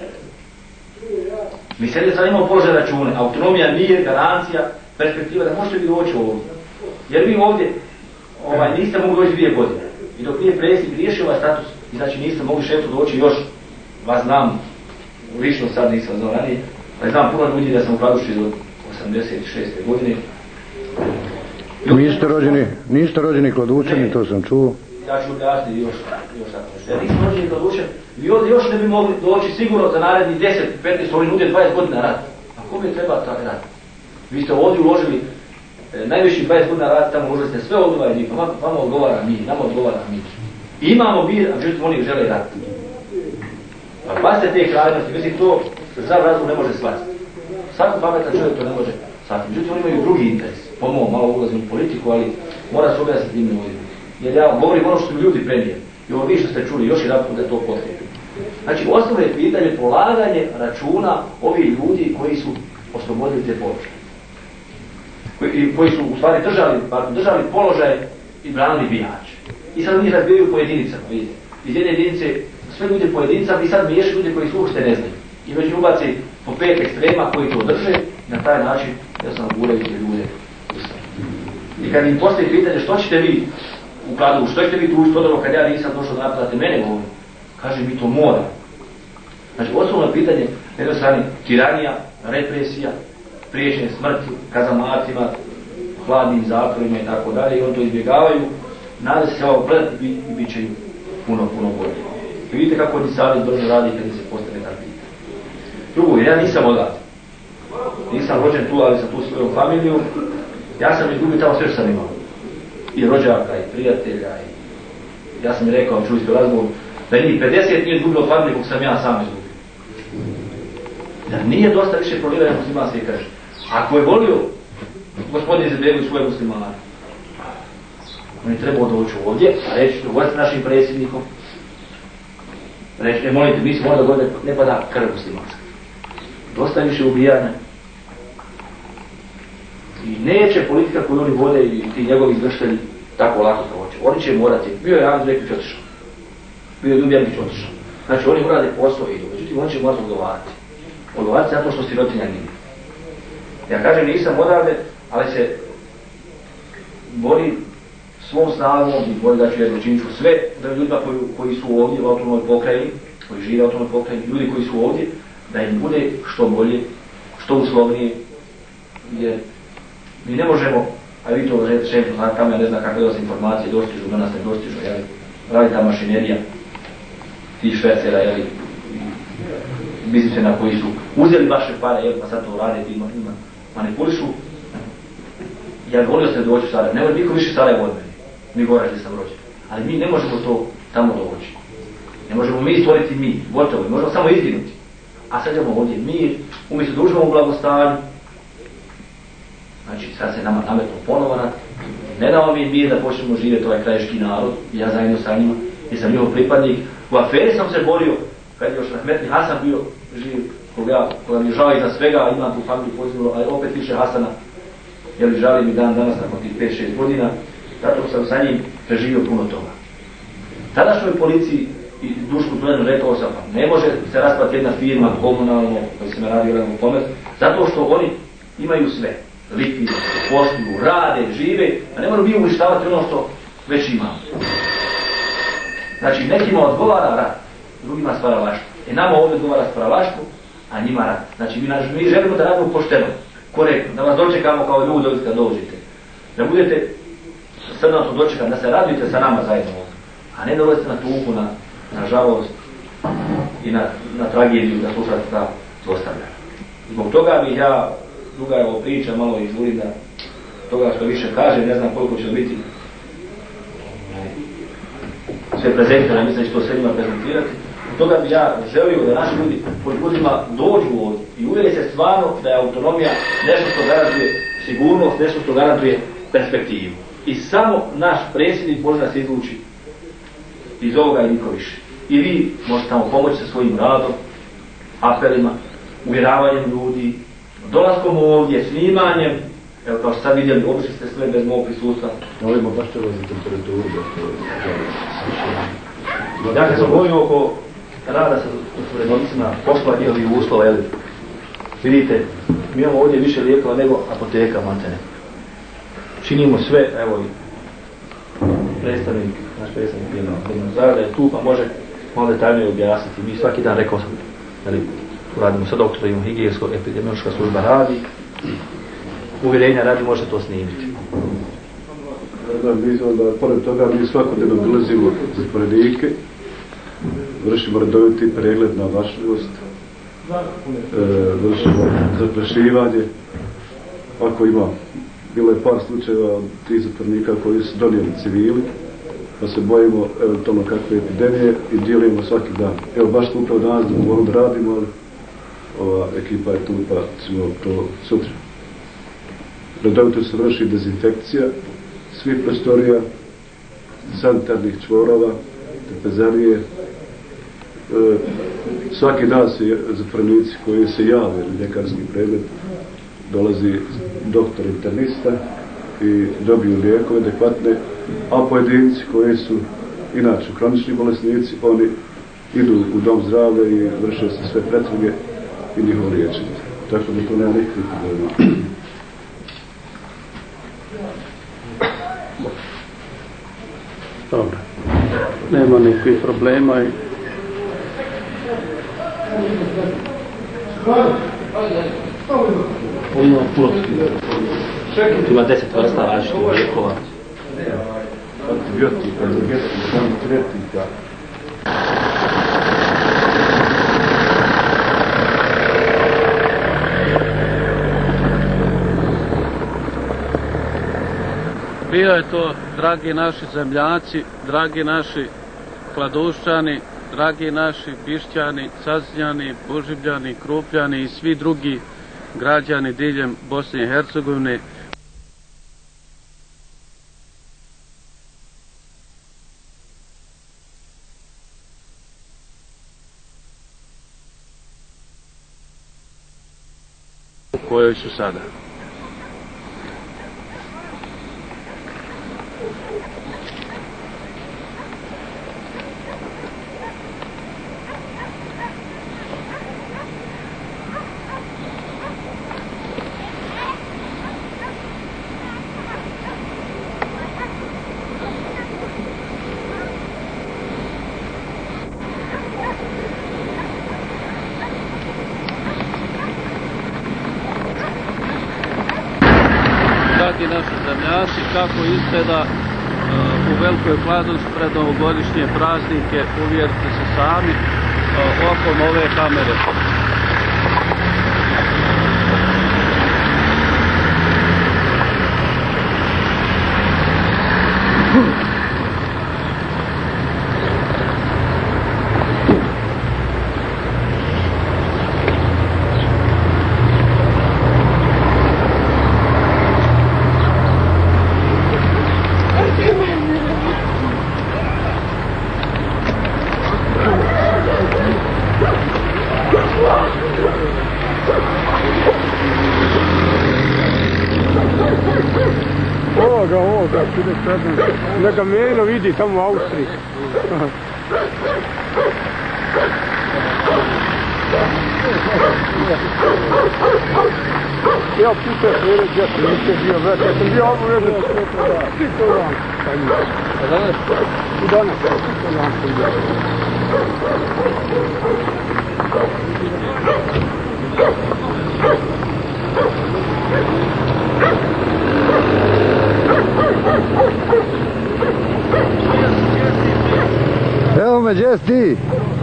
Mi se sad imamo položaj račune, autonomija nije garancija, perspektiva da možete vi doći ovdje. Jer vi ovdje ovaj, niste mogli doći dvije godine. I dok nije predsjednik riješio ovaj status, i znači niste mogli šefu doći još, vas znam, lično sad nisam znao ranije, ali znam puno ljudi da sam u Kladuši do osamdeset šeste godine. Niste rođeni, niste rođeni Kladučani, to sam čuo. Ja ću objasniti još, još tako nešto. Ja nisam rođeni Kladučan, vi ovdje još ne bi mogli doći sigurno za naredni deset petnaest, oni nude dvadeset godina rad. A kome treba taj rad? Vi ste ovdje uložili e, najviši dvadeset godina rad, tamo uložili ste sve odgovara njih, pa vama odgovara mi, nama odgovara mi. Imamo mir, a međutim oni žele rad. Pa pazite te krajnosti, mislim to za razum ne može shvatiti. Svaki pametan čovjek to ne može shvatiti, međutim oni imaju drugi interes. pomalo malo ulazim u politiku, ali mora se objasniti im ovdje. Jer ja govorim ono što su ljudi prenijeli. I ovo vi što ste čuli, još jedan put da to potrebi. Znači, osnovno je pitanje polaganje računa ovih ljudi koji su oslobodili te položaje. Koji, koji su u stvari držali, pardon, držali položaj i branili Bihać. I sad oni razbijaju po jedinicama, vidite. Iz jedne jedinice, sve ljude po jedinicama i sad miješaju ljude koji su uopšte ne znaju. I već ubaci po pet ekstrema koji to drže, na taj način, ja sam guraju te ljude. I kad im postoji pitanje što ćete vi u Kladovu, što ćete vi tu uštodano kad ja nisam došao da napadate mene govorim, kaže mi to mora. Znači, osnovno pitanje, na jednoj strani, tiranija, represija, priječenje smrti, kazamatima, hladnim zatvorima i tako dalje, i on to izbjegavaju, nada se ovo gledati i bit će im puno, puno bolje. I vidite kako oni savjet dobro radi kad se postane ta pitanje. Drugo, ja nisam odavde. Nisam rođen tu, ali sam tu svojom familiju. Ja sam izgubio tamo sve što sam imao. I rođaka, i prijatelja, i ja sam mi rekao, čuli ste u razgovoru, da njih pedeset nije izgubilo familiju kog sam ja sam izgubio. Da nije dosta više proliranja muslimanske kaže. Ako je volio gospodin Izetbegović svoje muslimane, on je trebao doći ovdje, a reći, govoriti našim predsjednikom, reći, ne molite, mi smo onda godine, ne pada krv muslimanska. Dosta više ubijanja. I neće politika koju oni vode i ti njegovi izvršitelji tako lako kao hoće. Oni će morati, bio je Andrej Rekić otišao, bio je Ljubjanić otišao. Znači oni urade posao i idu, međutim oni će morati odgovarati. Odgovarati zato što sirotinja nije. Ja kažem nisam odavde, ali se bori svom snagom i bori da ću jedno činiti sve da ljudima koji, koji su ovdje u autonomnoj pokrajini, koji žive u autonomnoj pokrajini, ljudi koji su ovdje, da im bude što bolje, što uslovnije, jer mi ne možemo, a vi to želite šefu, tamo ja ne znam kakve vas informacije dostižu, do nas ne dostižu, jel? Radi ta mašinerija, ti švercera, jel? Biznismena koji su uzeli vaše pare, jel? Pa sad to rade, ti manipulišu. Ja bih volio se doći u Sarajevo, ne može niko više Sarajevo od mene, mi govoraš gdje sam rođen, ali mi ne možemo to tamo doći. Ne možemo mi stvoriti mi, gotovo, možemo samo izginuti. A sad imamo ovdje mir, umjesto da uživamo u blagostanju. Znači sad se nama nametno ponovo rat, ne damo mi mir da počnemo živjeti ovaj krajiški narod, ja zajedno sa njima, jer sam njihov pripadnik. U aferi sam se borio, kad je još Rahmetli Hasan bio živ, koga, koga mi žao iza svega, imam tu familiju pozivu, ali opet više Hasana, jer li žali mi dan danas nakon tih pet šest godina, zato sam sa njim preživio puno toga. Tadašnjoj policiji i Dušku Tulenu rekao sam, ne može se raspati jedna firma komunalno, koji se me radi u radnom komercu, zato što oni imaju sve. Likvidno, posluju, rade, žive, a ne moraju mi uništavati ono što već imamo. Znači, nekima odgovara rat, drugima stvaralaštvo. E nama ovdje odgovara stvaralaštvo, a njima rat. Znači, mi, mi želimo da radimo pošteno, korektno, da vas dočekamo kao ljudi kad dođete. Da budete srdačno dočekani, da se radujete sa nama zajedno ovdje. A ne da ulazite na tuku, na, na žalost i na, na tragediju, da slušate ta zlostavljanja. Zbog toga bih ja, druga je ovo priča, malo izvolim da toga što više kaže, ne znam koliko će biti sve prezentirane, mislim da će to sve njima prezentirati. Od toga bi ja želio da naši ljudi koji ljudima dođu ovdje i uvjeri se stvarno da je autonomija nešto što garantuje sigurnost, nešto što garantuje perspektivu. I samo naš predsjednik može nas izvući iz ovoga i niko više. I vi možete tamo pomoći sa svojim radom, apelima, uvjeravanjem ljudi, dolaskom ovdje, snimanjem, evo kao što sad vidjeli, obišli ste sve bez mog prisustva. Molimo baš treba za temperaturu. Ja kad sam govorio oko rada sa usporednicima, posla i uslova, jel? Vidite, mi imamo ovdje više lijekova nego apoteka, matene. Činimo sve, evo i predstavnik, naš predstavnik Dino Zagrada je tu, pa može malo detaljnije objasniti. Mi svaki dan, rekao sam, jel, radimo sa doktorima, higijensko-epidemiološka služba radi, uvjerenja radi, možete to snimiti. Da, mi smo da, pored toga, mi svakodnevno dolazimo za sporednike, vršimo redoviti pregled na vašljivost, e, vršimo zaprašivanje, ako ima, bilo je par slučajeva od tih zatvornika koji su donijeli civili, pa se bojimo eventualno kakve epidemije i dijelimo svaki dan. Evo, baš smo upravo danas dogovorili da radimo, ali ova ekipa je tu, pa ćemo to sutra. redovito se vrši dezinfekcija svih prostorija, sanitarnih čvorova, trpezarije. E, svaki dan se zatvorenici koji se jave na ljekarski pregled dolazi doktor internista i dobiju lijekove adekvatne, a pojedinci koji su inače kronični bolesnici, oni idu u dom zdravlja i vrše se sve pretrage i njihovo liječenje. Tako da to nema nikakvih problema. Dobro. Nema nikakvih problema i Ima puno. Ima deset vrsta različitih lijekova. Antibiotika, antibiotika. bio je to, dragi naši zemljaci, dragi naši Kladuščani, dragi naši Bišćani, Cazinjani, Božibljani, Krupljani i svi drugi građani diljem Bosne i Hercegovine. U kojoj su sada. Dragi naši zemljaci, kako izgleda u Velikoj Kladuši pred novogodišnje praznike, uvjerite se sami okom ove kamere. Ovoga, ovoga, ide predno. Neka Mejno vidi tamo u Austriji. Ja puta Fere, ja sam nisam bio vrat, ja sam bio ovo jedno. Svi to dan. A danas? I danas, svi to dan sam bio. Evo me, gdje si ti?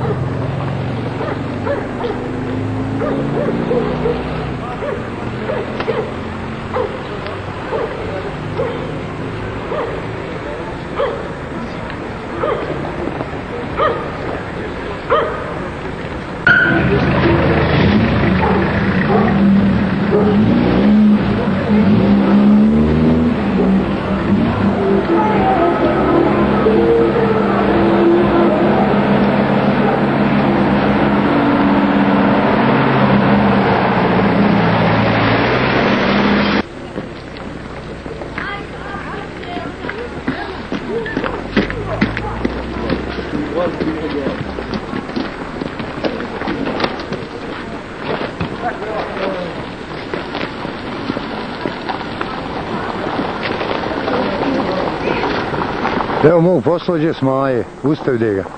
Evo mogu poslao gdje Smaje, ustavi gdje ga.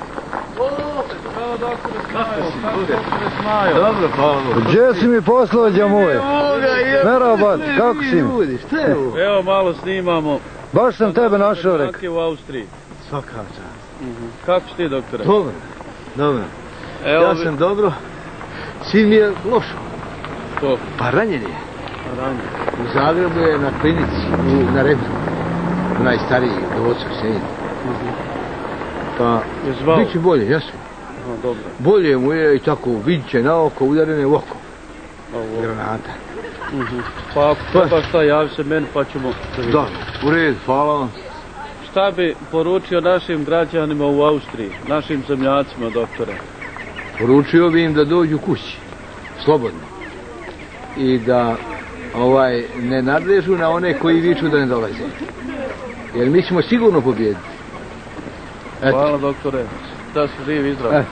Dobro, hvala. Gdje si mi poslao gdje moje? Merabat, kako si mi? Evo malo snimamo. Baš sam tebe našao, rekao. U Austriji. Svaka čast. Kako si ti, doktore? Dobro, dobro. Ja sam dobro. Sin mi je lošo. Ko? Pa ranjen je. Ranjen. U Zagrebu je na klinici, na Rebru. Najstariji do oca Senjina. Pa, bit će bolje, jasno. Aha, dobro. Bolje mu je i tako, vidit će na oko, udarene u oko. granata. Pa ako treba šta, javi se meni pa ćemo... Da, u redu, hvala vam. Šta bi poručio našim građanima u Austriji, našim zemljacima, doktore? Poručio bi im da dođu kući, slobodno. I da ovaj ne nadležu na one koji viču da ne dolaze. Jer mi ćemo sigurno pobijediti. Eto. Hvala, doktore, da su živi i zdravi.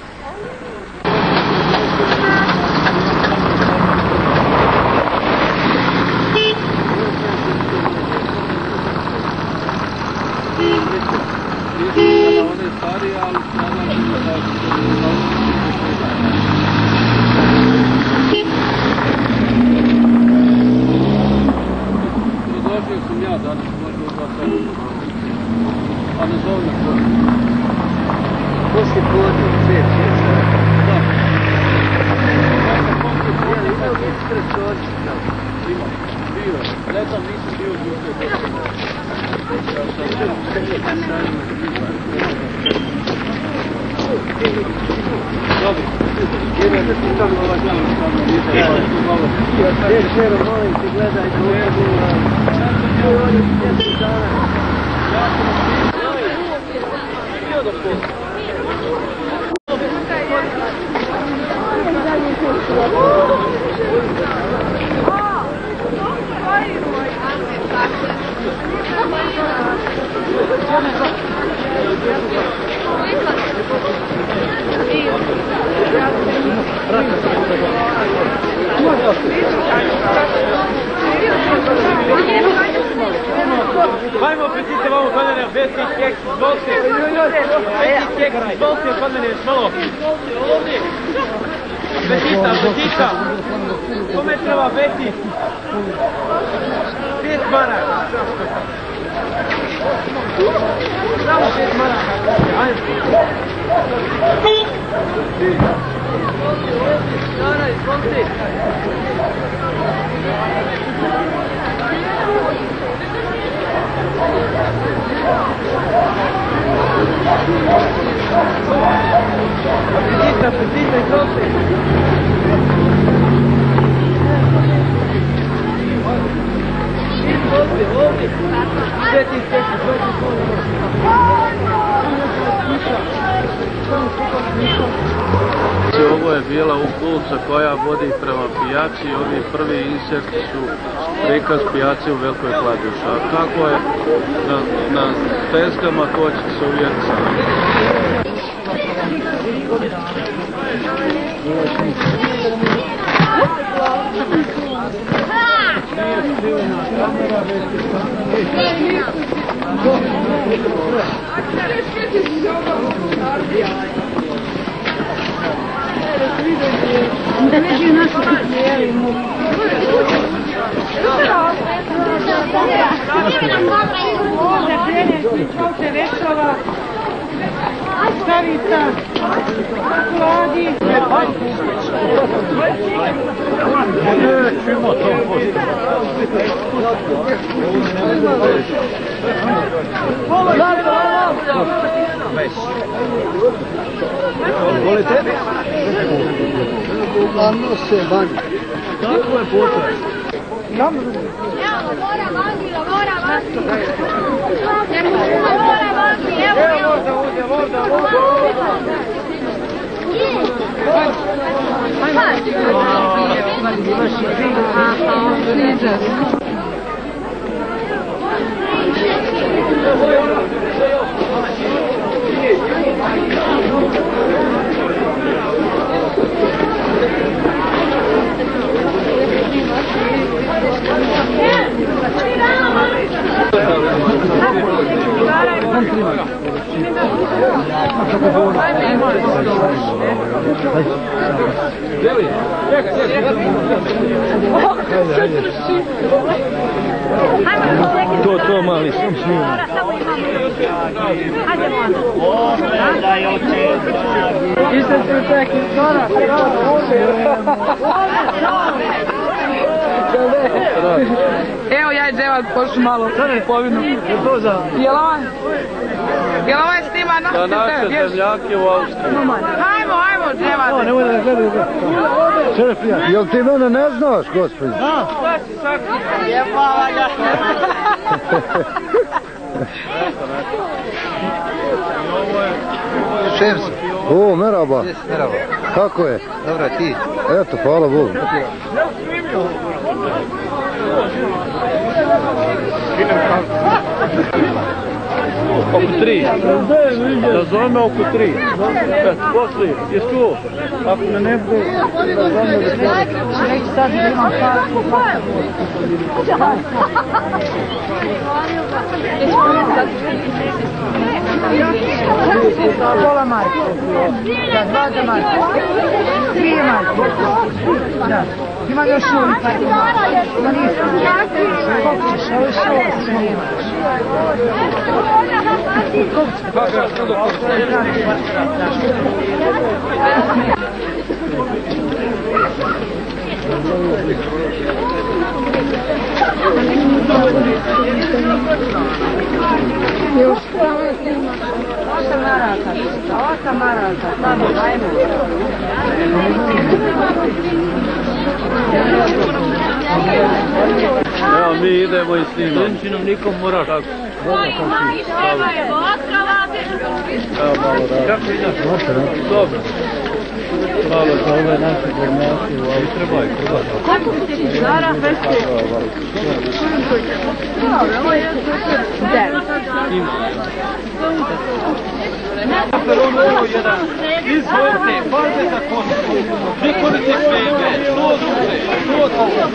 Hajmo, pretite vamo kod mene, Beti, keks, izvolite. Beti, keks, izvolite kod mene, malo. Betita, Betita. Kome treba Beti? Pet maraka. Samo pet maraka. Ajde. Dara, izvolite. Petita, petita, izvolite. Izvolite, ovdje. Sveti, sveti, sveti, Ovo je bila ulica koja vodi prema pijaci. Ovi prvi inserti su prikaz pijace u Velikoj Kladuši. A kako je na, na tezgama, to će se uvjeriti sami. Da ne živi našu cijeli mu. Ovdje Pjenjeć, Čovče Vešova, Starica, Kladi. Nećemo to posto. Volite? Ano se vani. Kako je potraj? Evo, mora vani, mora vani. Mora vani, evo, evo. Evo, voda, voda, voda. To, to mali, sam smijem. Isam se taki skora. Evo ja i Dževad pošli malo kupovinu. Jel ovaj? Jel ovaj snima? Za naše zemljake u Austriji. Hajmo, hajmo. dževade. Nemoj da gledaju. Šerefija. Jel ti mene ne znaš, gospođo? Da. Šta si sakri? Jebala ga. Šems. O, meraba. Meraba. Kako je? Dobro, ti? Eto, hvala Bogu. Oko tri. Da zove oko tri. Poslije, je čuo? Ako me ne bude, da zove da zove. Neći sad da imam kartu. Pola marke. Da, dva za marke. Dvije marke. Da. Imam još novi parti marke. Da nisam. Koliko ćeš? Ovo je šova se nemaš. Još osam maraka, osam maraka, samo dajmo. Evo mi idemo i snimamo. Sredničinom nikom moraš. Evo malo da. Kako ideš? Dobro. Malo za ove naše formacije u auto. Trebaj, trebaj. Kako se ti zara? Izvolite, barbe za kosu. Prikorite sveme, što duže, što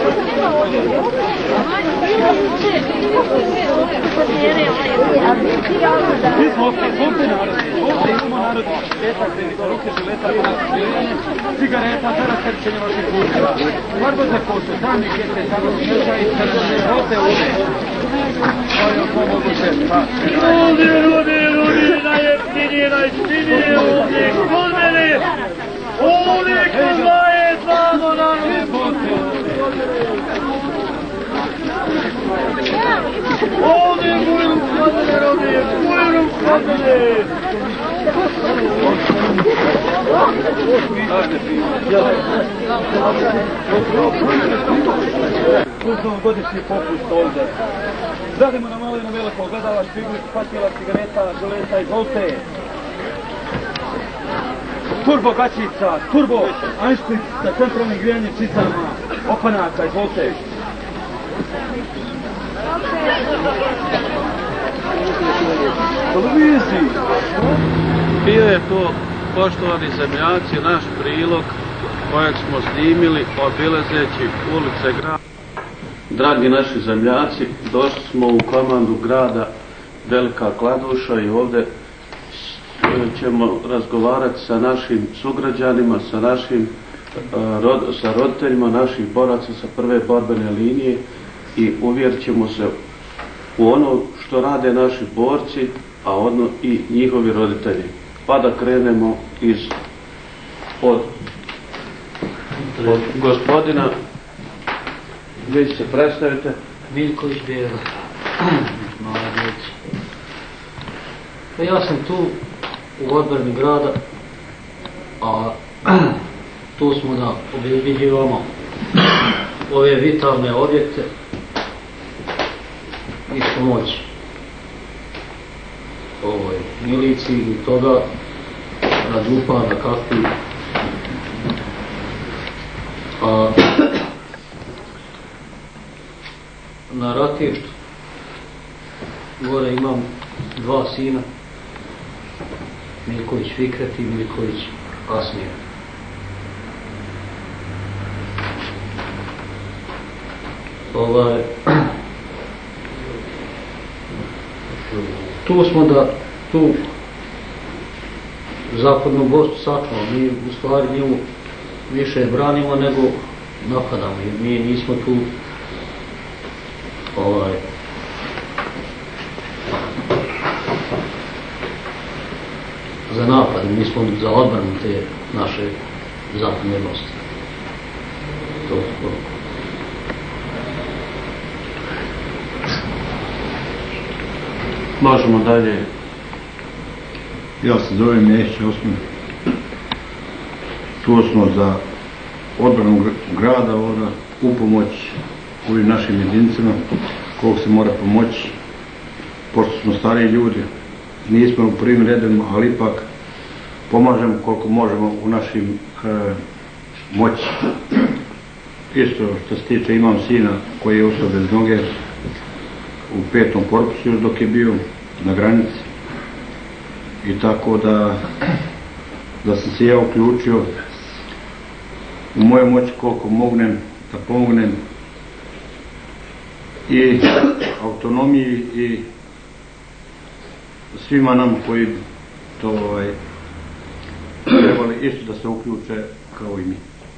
Izvolite, izvolite narod, izvolite, imamo narod. Petak, ruke želeta, cigareta, zara srčenje vaših kuća. Barbe za kosu, sami kjete, samo smjeća i crne, rote uve. Ovo pomoguće, pa. Rudi, rudi, rudi, najjeftinije, najjeftinije, uvijek kod mene, uvijek kod moje, znamo na izvolite. Ovdje bujrum kod mene, rudi, bujrum kod mene. Uzmemo godišnji popust ovdje. Radimo na malo i na veliko, gledala, špigli, patila, cigareta, želeta, izvolite. Turbo gaćica, turbo Einstein sa centralnim grijanjem čicama, opanaka, izvolite. Televiziji. Bio je to, poštovani zemljaci, naš prilog kojeg smo snimili obilazeći ulice grada. Dragi naši zemljaci, došli smo u komandu grada Velika Kladuša i ovdje ćemo razgovarati sa našim sugrađanima, sa našim rod, sa roditeljima naših boraca sa prve borbene linije i uvjerit ćemo se u ono što rade naši borci, a ono i njihovi roditelji. Pa da krenemo iz od, od gospodina. Vi se predstavite. Miljković Bjela. Mala djeca. Pa ja sam tu u odbrani grada, a tu smo da obezbeđivamo ove vitalne objekte i pomoć ovoj miliciji i toga radi upada kakvi. A na ratištu gore imam dva sina, Miljković Fikret i Miljković Asmija. Ovaj, tu smo da tu zapadnu Bosnu sačuvamo, mi u stvari nju više branimo nego napadamo, jer mi nismo tu ovaj za napad, mi smo za odbranu te naše zapadne Bosne. To je to. Možemo dalje. Ja se zovem Mesić Osman. Tu smo za odbranu grada ovdje u pomoć ovim našim jedinicama koliko se mora pomoći, pošto smo stariji ljudi, nismo u prvim redovima, ali ipak pomažemo koliko možemo u našim e, moći. Isto što se tiče, imam sina koji je ostao bez noge u petom korpusu još dok je bio na granici, i tako da da sam se ja uključio u moje moći koliko mognem da pomognem i autonomiji i svima nam koji to ovaj, trebali isto da se uključe kao i mi.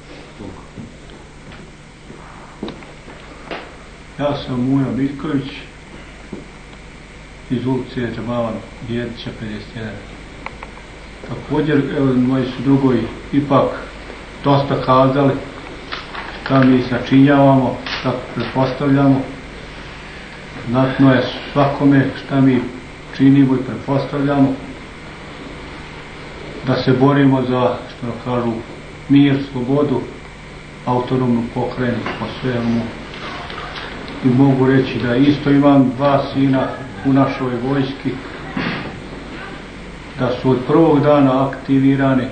Ja sam Mujo Biljković iz ulice Džabala Bjedića pedeset jedan. Također, evo, moji su drugovi ipak dosta kazali šta mi sačinjavamo, šta pretpostavljamo. Znatno je svakome šta mi činimo i pretpostavljamo, da se borimo za, što kažu, mir, slobodu, autonomnu pokrajinu po svemu. I mogu reći da isto imam dva sina u našoj vojski, da su od prvog dana aktivirani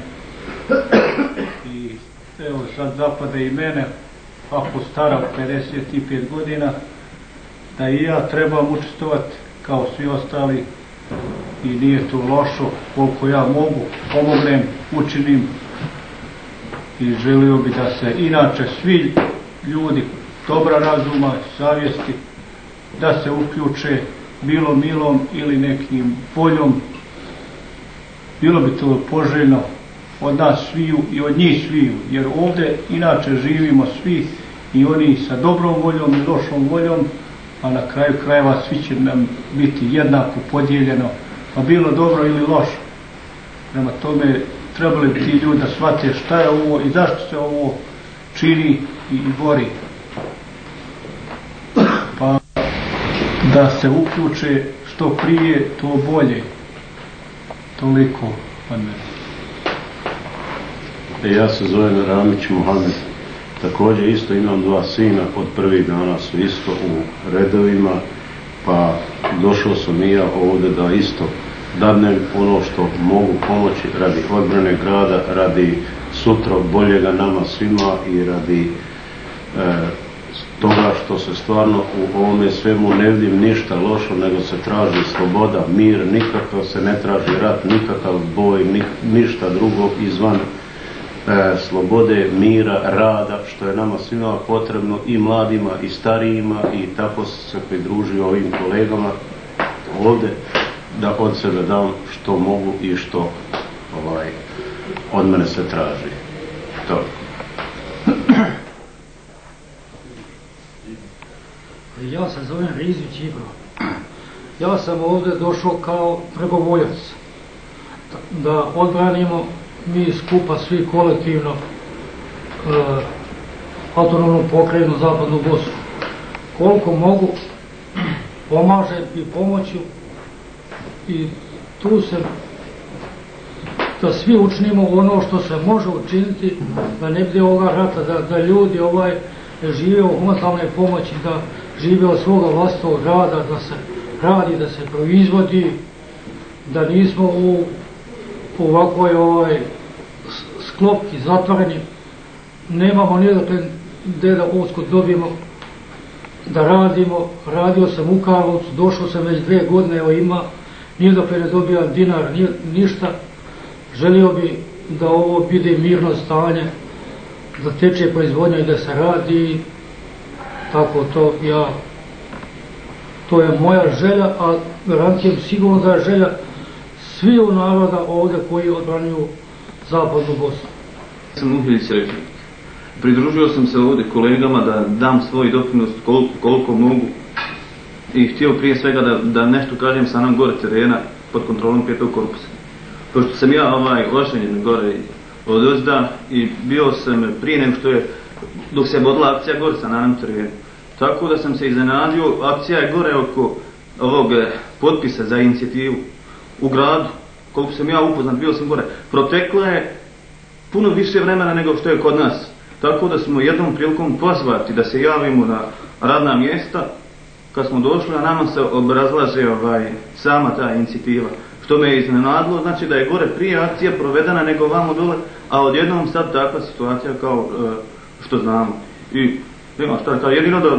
i evo sad zapada i mene, ako stara pedeset pet godina, da i ja trebam učestovati kao svi ostali i nije to lošo, koliko ja mogu, pomognem, učinim i želio bi da se inače svi ljudi dobra razuma, savjesti, da se uključe bilo milom ili nekim voljom. Bilo bi to poželjno od nas sviju i od njih sviju, jer ovdje inače živimo svi, i oni sa dobrom voljom i lošom voljom, a na kraju krajeva svi će nam biti jednako podijeljeno, pa bilo dobro ili loše. Prema tome trebali bi ti ljudi da shvate šta je ovo i zašto se ovo čini i, i bori. Pa da se uključe što prije, to bolje. Toliko od mene. Ja se zovem Ramić Muhamed. Također isto imam dva sina, od prvih dana su isto u redovima, pa došao sam i ja ovdje da isto dadnem ono što mogu pomoći radi odbrane grada, radi sutra boljega nama svima i radi e, toga što se stvarno u ovome svemu ne vidim ništa lošo, nego se traži sloboda, mir, nikakav se ne traži rat, nikakav boj, ni, ništa drugo izvan e, slobode, mira, rada, što je nama svima potrebno, i mladima i starijima, i tako se pridružio ovim kolegama ovdje da od sebe dam što mogu i što ovaj, od mene se traži. To. Ja se zovem Rizić Ibro. Ja sam ovdje došao kao pregovoljac da odbranimo mi skupa svi kolektivno e, autonomnu pokrajinu Zapadnu Bosnu. Koliko mogu pomažem i pomoću, i tu se da svi učinimo ono što se može učiniti, da ne bude ovoga rata, da, da ljudi ovaj žive u humanitarne pomoći, da žive od svoga vlastnog rada, da se radi, da se proizvodi, da nismo u ovakvoj ovaj, sklopki zatvoreni, nemamo nijedakle gdje da uskut dobijemo da radimo. Radio sam u Karlovcu, došao sam već dve godine, evo ima, nijedakle ne dobijam dinar, nije, ništa. Želio bi da ovo bude mirno stanje, da teče proizvodnja i da se radi, tako to ja, to je moja želja, a garantijem sigurno da je želja sviju naroda ovdje koji odbranjuju Zapadnu Bosnu. Sam Uhiljić Rekli. Pridružio sam se ovdje kolegama da dam svoj doprinos koliko, koliko mogu, i htio prije svega da, da nešto kažem sa nam gore terena pod kontrolom petog korpusa. Pošto sam ja ovaj ošenjen gore od ozda i bio sam prije nego što je, dok se vodila akcija gore sa nam terenu. Tako da sam se iznenadio, akcija je gore oko ovog potpisa za inicijativu u gradu. Koliko sam ja upoznat, bio sam gore. Protekla je puno više vremena nego što je kod nas. Tako da smo jednom prilikom pozvati da se javimo na radna mjesta. Kad smo došli, a nama se obrazlaže ovaj, sama ta inicijativa. Što me je iznenadilo, znači da je gore prije akcija provedena nego vamo dole, a odjednom sad takva situacija kao e, što znamo. I nema šta, kao jedino da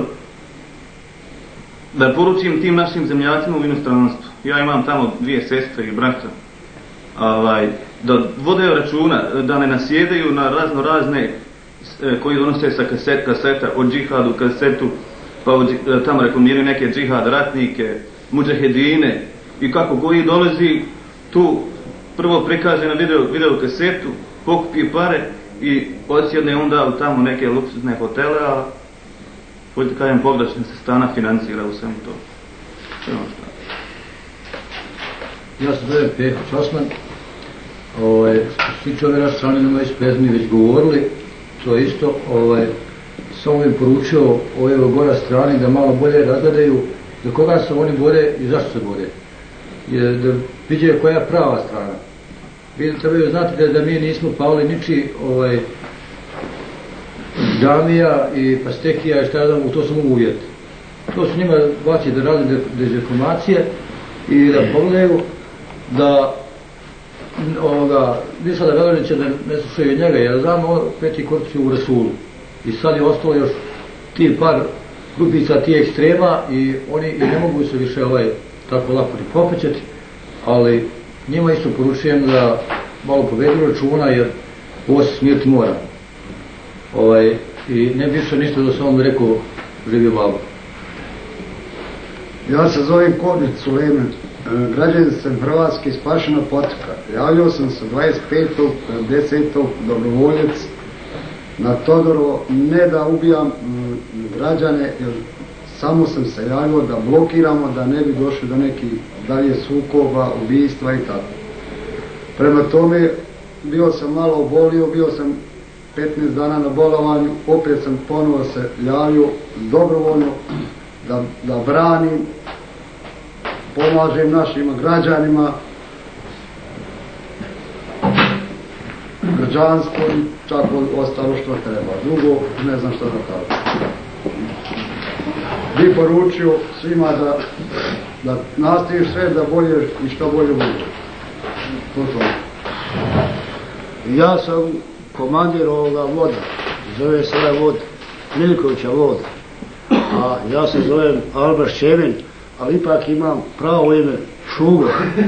da poručim tim našim zemljacima u inostranstvu. Ja imam tamo dvije sestre i brata. Ovaj, da vode računa, da ne nasjedaju na razno razne e, koji donose sa kaset, kaseta od džihadu kasetu, pa od, tamo reklamiraju neke džihad ratnike, mudžahedine i kako koji dolazi tu prvo prikaže na video, video kasetu, pokupi pare i odsjedne onda u tamo neke luksuzne hotele, a hoćete kažem pogrešno se stana financira u svemu to. Ja se zovem Pehoć Osman. Ovaj, što se tiče ove naše strane, nama već prezmi već govorili, to je isto, ovaj, samo im poručio ove gore strane da malo bolje razgledaju za koga se oni bore i zašto se bore. Jer da vidje koja je prava strana. Vi trebaju znati da, da mi nismo pali niči ovaj, džamija i pastekija i šta ja znam, to su mogu uvjeti. To su njima baci da rade dezinformacije i da pogledaju da ovoga, vi sada Velonića da ne slušaju njega, jer znamo peti korpusi u Rasulu. I sad je ostalo još ti par grupica, ti ekstrema i oni i ne mogu se više ovaj, tako lako ni popećati, ali njima isto poručujem da malo povedu računa jer ovo se smijeti mora. Ovaj, I ne bi više ništa da sam vam rekao živio babo. Ja se zovem Kornić Sulejman, građanin sam Hrvatske iz Pašina Potoka. Javljao sam se dvadeset petog desetog dobrovoljac na Todorovo, ne da ubijam građane, jer samo sam se javio da blokiramo, da ne bi došli do nekih dalje sukoba, ubijstva i tako. Prema tome, bio sam malo obolio, bio sam petnaest dana na bolovanju, opet sam ponovo se javio dobrovoljno da, da branim, pomažem našim građanima, građanstvo i čak ostalo što treba. Drugo, ne znam što da kažem. Bi poručio svima da, da nastaviš sve da bolje i što bolje bude. To to. Ja sam komandir ovoga voda, zove se ovaj vod Milikovića vod, a ja se zovem Alba Ščevin, ali ipak imam pravo ime Šugo.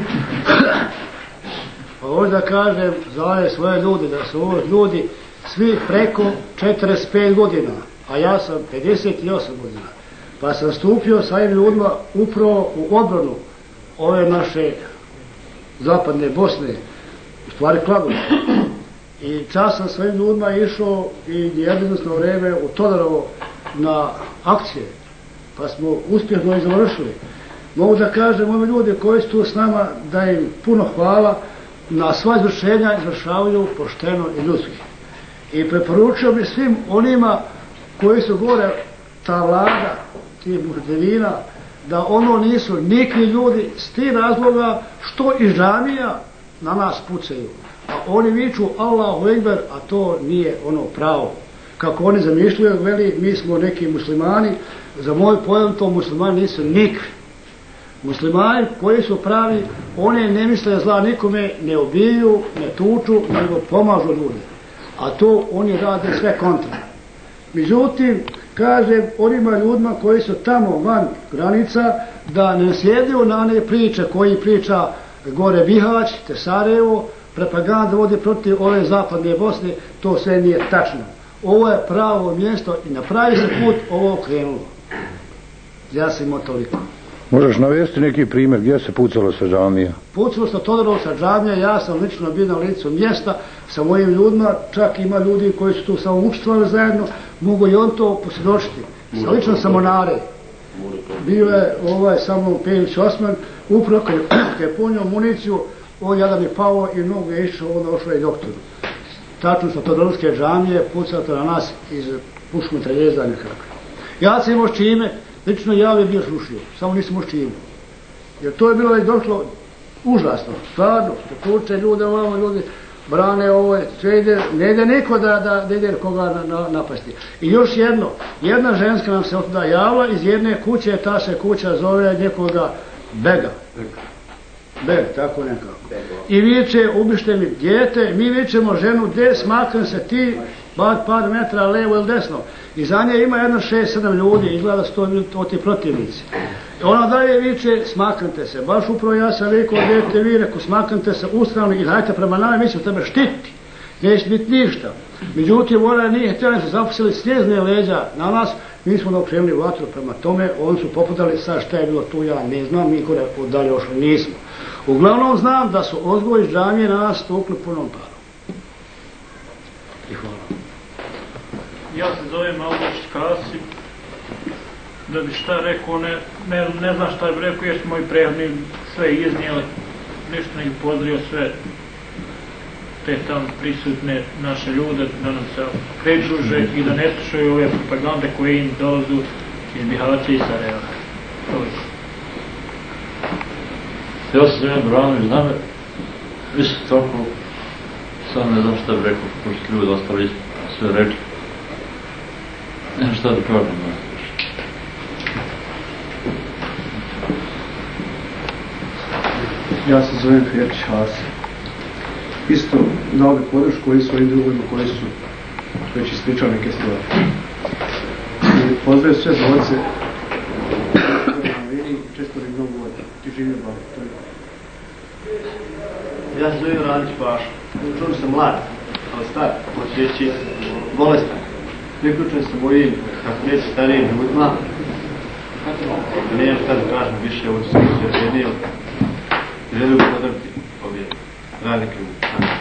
Pa možda kažem za ove svoje ljude, da su ovo ljudi svi preko četrdeset pet godina, a ja sam pedeset osam godina. Pa sam stupio sa ovim ljudima upravo u odbranu ove naše zapadne Bosne, u stvari Klagovice. I čas sam svojim ljudima išao i jednostavno vreme u Todorovo na akcije, pa smo uspješno i završili. Mogu da kažem ovi ljudi koji su tu s nama da im puno hvala, na sva izvršenja izvršavaju pošteno i ljudski. I preporučio bi svim onima koji su gore, ta vlada, ti muštevina, da ono nisu nikli ljudi s ti razloga što i džamija na nas pucaju. A oni viču Allahu Ekber, a to nije ono pravo. Kako oni zamišljaju, veli, mi smo neki muslimani, za moj pojam to muslimani nisu nikli. Muslimani koji su pravi, oni ne misle zla nikome, ne obiju, ne tuču, nego pomažu ljude. A to oni rade sve kontra. Međutim, kažem onima ljudima koji su tamo van granica, da ne sjediju na one priče koji priča gore Bihać, te Sarajevo, propaganda vodi protiv ove zapadne Bosne, to sve nije tačno. Ovo je pravo mjesto i na pravi se put ovo krenulo. Ja sam imao toliko. Možeš navesti neki primjer gdje se pucalo sa džamija? Pucalo sa Todorovo sa džamija, ja sam lično bio na licu mjesta sa mojim ljudima, čak ima ljudi koji su tu samo učestvovali zajedno, mogu i on to posvjedočiti. Sa lično sam Monare. Bio je ovaj samo Pejović Osman, upravo kad je punio municiju, on jedan je pao i mnogo je išao, onda ošao i doktoru. Tačno sa Todorovske džamije pucalo na nas iz puško treljeza nekako. Ja sam imao s čime, lično ja bi bio slušio, samo nisam imao s čime. Jer to je bilo već došlo užasno, stvarno, što tuče ljude ovamo, ljudi, brane ovo, sve ide, ne ide niko da, da, da ide koga na, na, napasti. I još jedno, jedna ženska nam se otuda javila iz jedne kuće, ta se kuća zove nekoga Bega. Beg, tako nekako. I viče, ubište mi dijete, mi vičemo ženu, gdje smaknem se ti, bar par metra levo ili desno. I za nje ima jedno šest sedam ljudi, izgleda su to ti protivnici. Ona dalje viče, smaknite se. Baš upravo ja sam rekao, djete vi, rekao, smaknite se u stranu i dajte prema nama, mi ćemo tebe štiti. Neće biti ništa. Međutim, ona nije htjela, su zapustili snjezne leđa na nas, mi smo da okrenuli vatru prema tome, oni su poputali, sad šta je bilo tu, ja ne znam, mi kore dalje ošli nismo. Uglavnom znam da su Ozgo iz džamije na nas tukli punom parom. I hvala. Ja se zovem Aldoš Kasim, da bi šta rekao, ne, ne, ne znam šta bi rekao, jer su moji prethodni sve iznijeli, ništa nek pozdravio sve te tamo prisutne naše ljude, da nam se pridruže i da ne slušaju ove propagande koje im dolazu iz Bihaća i Sarajeva. Toliko. Ja se zovem Branović, znam, isto toliko, sam ne znam šta bi rekao, pošto ljudi ostali sve rekli. Nema šta da kažem, ne. Ja se zovem Ferčić Hasan. Isto dao bi podršku i svojim drugima koji su već ispričali neke stvari. I pozdravio sve dvojice i često bi mnogo vode i živio bar. Ja se zovem Radić Paša. Čuo sam mlad, ali star, hoće reći bolestan. Priključen sam mojim, kako neće starijim ljudima. Nijem šta da kažem više, ovo ću se sredenio. Želio bih podržati ove radnike u Sanu.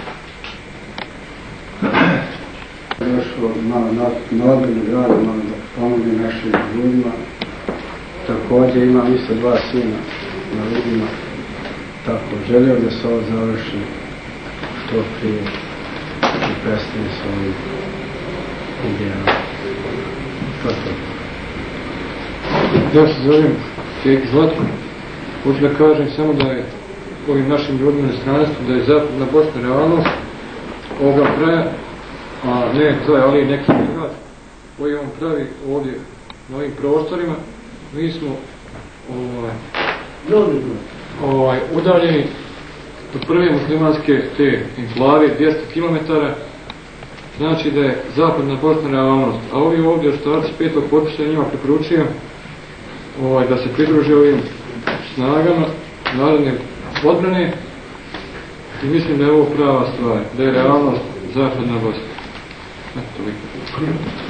Došao na, na, na odrednu gradu, malo da pomogne našim ljudima. Također imam isto dva sina na ljudima. Tako, želio da se ovo završi što prije i prestane s ovim ubijama. To to. Ja se zovem Keki Zlatko. Hoću da kažem samo da je ovim našim ljudima na stranstvu, da je zapadna Bosna realnost ovoga kraja, a ne to je ali neki grad koji on pravi ovdje na ovim prostorima. Mi smo ovaj, ovaj, udaljeni od prve muslimanske te enklave dvjesto kilometara, znači da je zapadna Bosna realnost. A ovi ovdje oštarci petog potpisa njima preporučujem ovaj, da se pridruže ovim snagama narodne odbrane i mislim da je ovo prava stvar, da je realnost zapadna Bosna. Eto, toliko.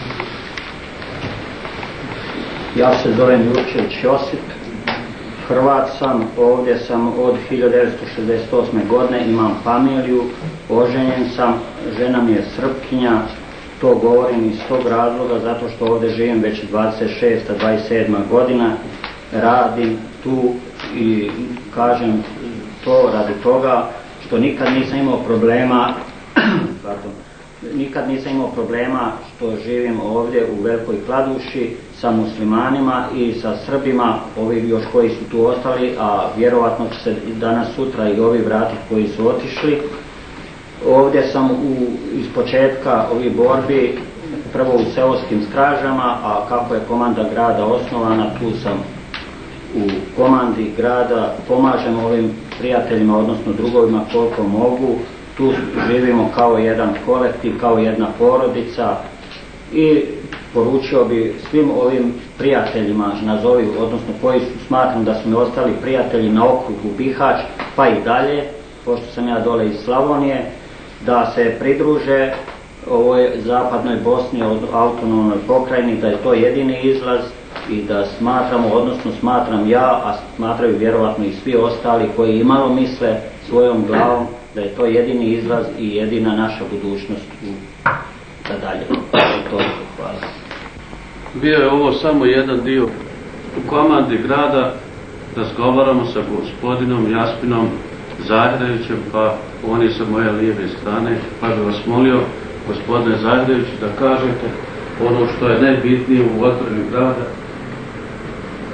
Ja se zovem Jurčević Josip, Hrvat sam, ovdje sam od hiljadu devetsto šezdeset osme godine, imam familiju, oženjen sam, žena mi je Srpkinja, to govorim iz tog razloga zato što ovdje živim već dvadeset šesta dvadeset sedma godina, radim tu i kažem to radi toga što nikad nisam imao problema pardon, nikad nisam imao problema što živim ovdje u Velikoj Kladuši sa muslimanima i sa Srbima, ovi još koji su tu ostali, a vjerovatno će se danas sutra i ovi vratiti koji su otišli. Ovdje sam u, iz početka ovih borbi prvo u seoskim stražama, a kako je komanda grada osnovana, tu sam u komandi grada, pomažem ovim prijateljima, odnosno drugovima koliko mogu. Tu živimo kao jedan kolektiv, kao jedna porodica i poručio bi svim ovim prijateljima, nazovi, odnosno koji su, smatram da su mi ostali prijatelji na okrugu Bihać, pa i dalje, pošto sam ja dole iz Slavonije, da se pridruže ovoj zapadnoj Bosni, autonomnoj pokrajini, da je to jedini izlaz i da smatramo, odnosno smatram ja, a smatraju vjerovatno i svi ostali koji imalo misle svojom glavom, da je to jedini izlaz i jedina naša budućnost u, da dalje. To je to, hvala. Bio je ovo samo jedan dio u komandi grada, razgovaramo sa gospodinom Jaspinom Zahrevićem, pa oni sa moje lijeve strane, pa bih vas molio, gospodine Zahrević, da kažete ono što je najbitnije u otvorenju grada.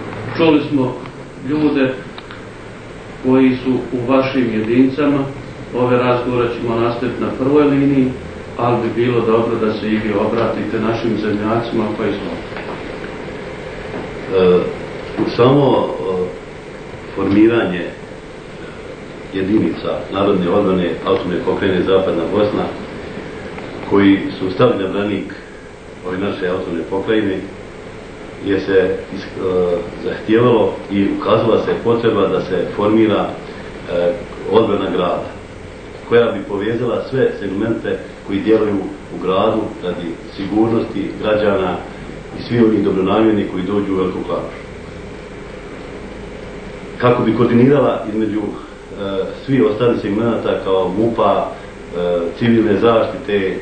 Čuli smo ljude koji su u vašim jedinicama, ove razgovore ćemo nastaviti na prvoj liniji, ali bi bilo dobro da se i vi obratite našim zemljacima, pa izvolite. E, samo e, formiranje jedinica narodne odbrane autonomne pokrajine Zapadna Bosna koji su stavili na branik ove naše autonomne pokrajine je se e, zahtijevalo i ukazala se potreba da se formira e, odbrana grada koja bi povezala sve segmente koji djeluju u gradu radi sigurnosti građana i svi oni dobronamjerni koji dođu u Veliku Kladušu. Kako bi koordinirala između e, svi ostali segmenta kao MUP-a, e, civilne zaštite e,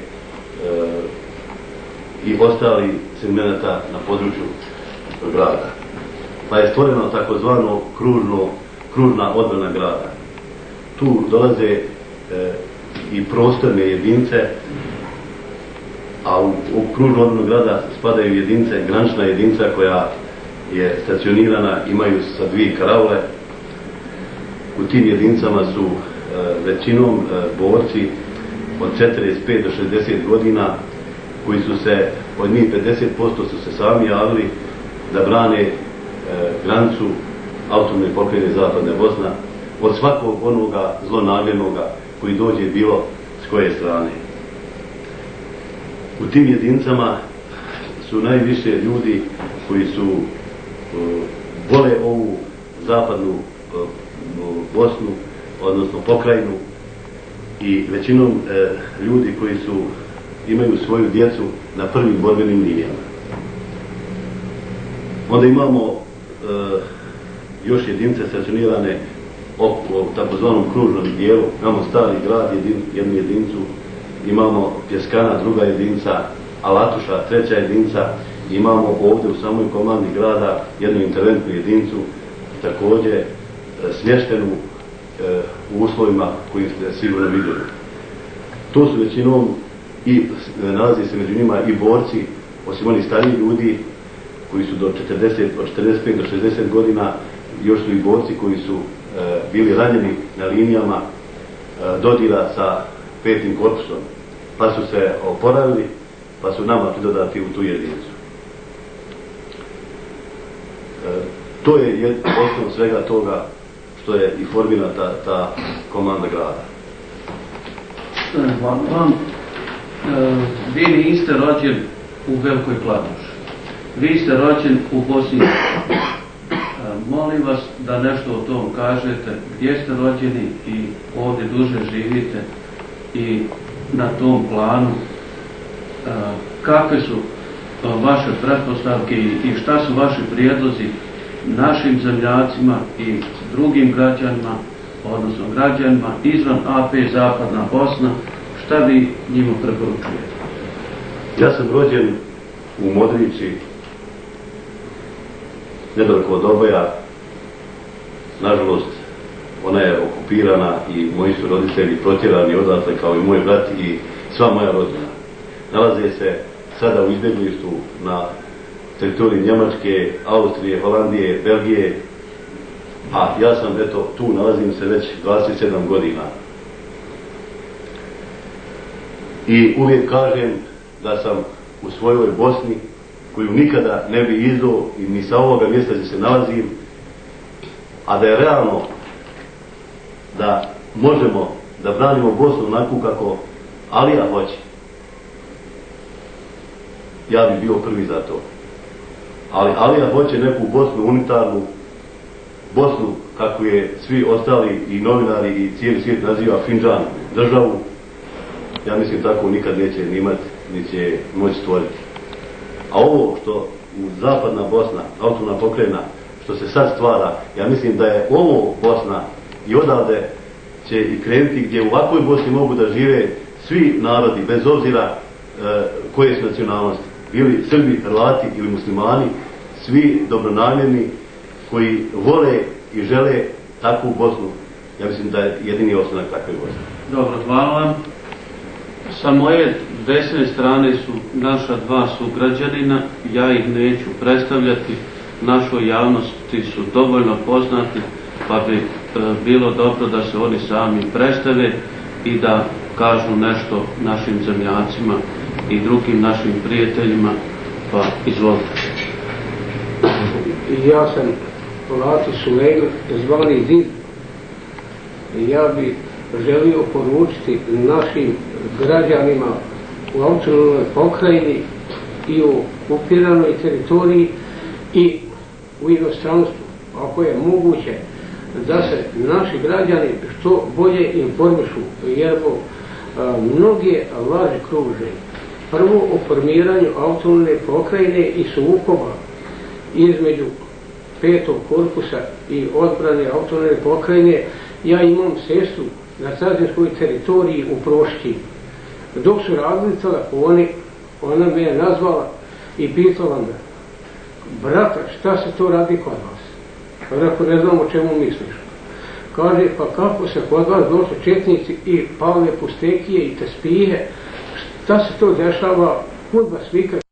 i ostali segmenta na području grada. Pa je stvoreno takozvano kružno, kružna odbrana grada. Tu dolaze e, i prostorne jedinice, a u, u kružnu odbranu grada spadaju jedinice, granična jedinica koja je stacionirana, imaju sa dvije karaule. U tim jedinicama su e, većinom e, borci od četrdeset pet do šezdeset godina koji su se, od njih pedeset posto su se sami javili da brane e, granicu autonomne pokrajine Zapadne Bosna od svakog onoga zlonamjernoga koji dođe bilo s koje strane. U tim jedinicama su najviše ljudi koji su uh, vole ovu zapadnu uh, Bosnu, odnosno pokrajinu, i većinom uh, ljudi koji su imaju svoju djecu na prvim borbenim linijama. Onda imamo uh, još jedinice stacionirane u takozvanom kružnom dijelu. Imamo Stari grad, jedin, jednu jedinicu, imamo Pjeskana, druga jedinica, Alatuša, treća jedinica, imamo ovdje u samoj komandi grada jednu interventnu jedinicu, također e, smještenu e, u uslovima koji ste sigurno vidjeli. To su većinom i e, nalazi se među njima i borci, osim onih starijih ljudi koji su do četrdeset, od četrdeset pet do šezdeset godina, još su i borci koji su e, bili ranjeni na linijama e, dodira sa petim korpusom, pa su se oporavili, pa su nama pridodati u tu jedinicu. E, to je jed, osnov svega toga što je i formirana ta, ta komanda grada. Vam, vam e, vi niste rođen u Velikoj Kladuši, vi ste rođen u Bosni. E, molim vas da nešto o tom kažete, gdje ste rođeni i ovdje duže živite, i na tom planu e, kakve su e, vaše pretpostavke i, i šta su vaši prijedlozi našim zemljacima i drugim građanima, odnosno građanima izvan A P Zapadna Bosna, šta vi njima preporučujete? Ja sam rođen u Modrici, nedaleko od Oboja. Nažalost, ona je okupirana i moji su roditelji protjerani odatle kao i moj brat i sva moja rodina. Nalaze se sada u izbjeglištu na teritoriji Njemačke, Austrije, Holandije, Belgije, a ja sam, eto, tu nalazim se već dvadeset sedam godina. I uvijek kažem da sam u svojoj Bosni, koju nikada ne bi izdao i ni sa ovoga mjesta gdje se nalazim, a da je realno da možemo da branimo Bosnu onako kako Alija hoće, ja bi bio prvi za to. Ali Alija hoće neku Bosnu unitarnu, Bosnu kako je svi ostali i novinari i cijeli svijet naziva Findžan državu. Ja mislim tako nikad neće ni imati, ni će moći stvoriti. A ovo što u Zapadna Bosna, autonomna pokrajina, što se sad stvara, ja mislim da je ovo Bosna i odavde će i krenuti gdje u ovakvoj Bosni mogu da žive svi narodi, bez obzira e, koje su nacionalnosti, bili Srbi, Hrvati ili muslimani, svi dobronamjerni koji vole i žele takvu Bosnu. Ja mislim da je jedini ostanak takve Bosne. Dobro, hvala vam. Sa moje desne strane su naša dva sugrađanina, ja ih neću predstavljati, našoj javnosti su dovoljno poznati, pa bi e, bilo dobro da se oni sami predstave. i da kažu nešto našim zemljacima i drugim našim prijateljima, pa izvolite. Ja sam Lati Sulejman, zvani Did. Ja bih želio poručiti našim građanima u autonomnoj pokrajini i u okupiranoj teritoriji i u inostranstvu, ako je moguće, da se naši građani što bolje informišu, jer mnoge laži kruže. Prvo o formiranju autonomne pokrajine i sukoba između petog korpusa i odbrane autonomne pokrajine. Ja imam sestru na carinskoj teritoriji u Prošći. Dok su radili telefoni, ona me je nazvala i pitala me: brata, šta se to radi kod vas? Rekao, ne znam o čemu misliš. Kaže, pa kako se kod vas došli četnici i palne pustekije i tespihe, šta se to dešava, kud vas vika?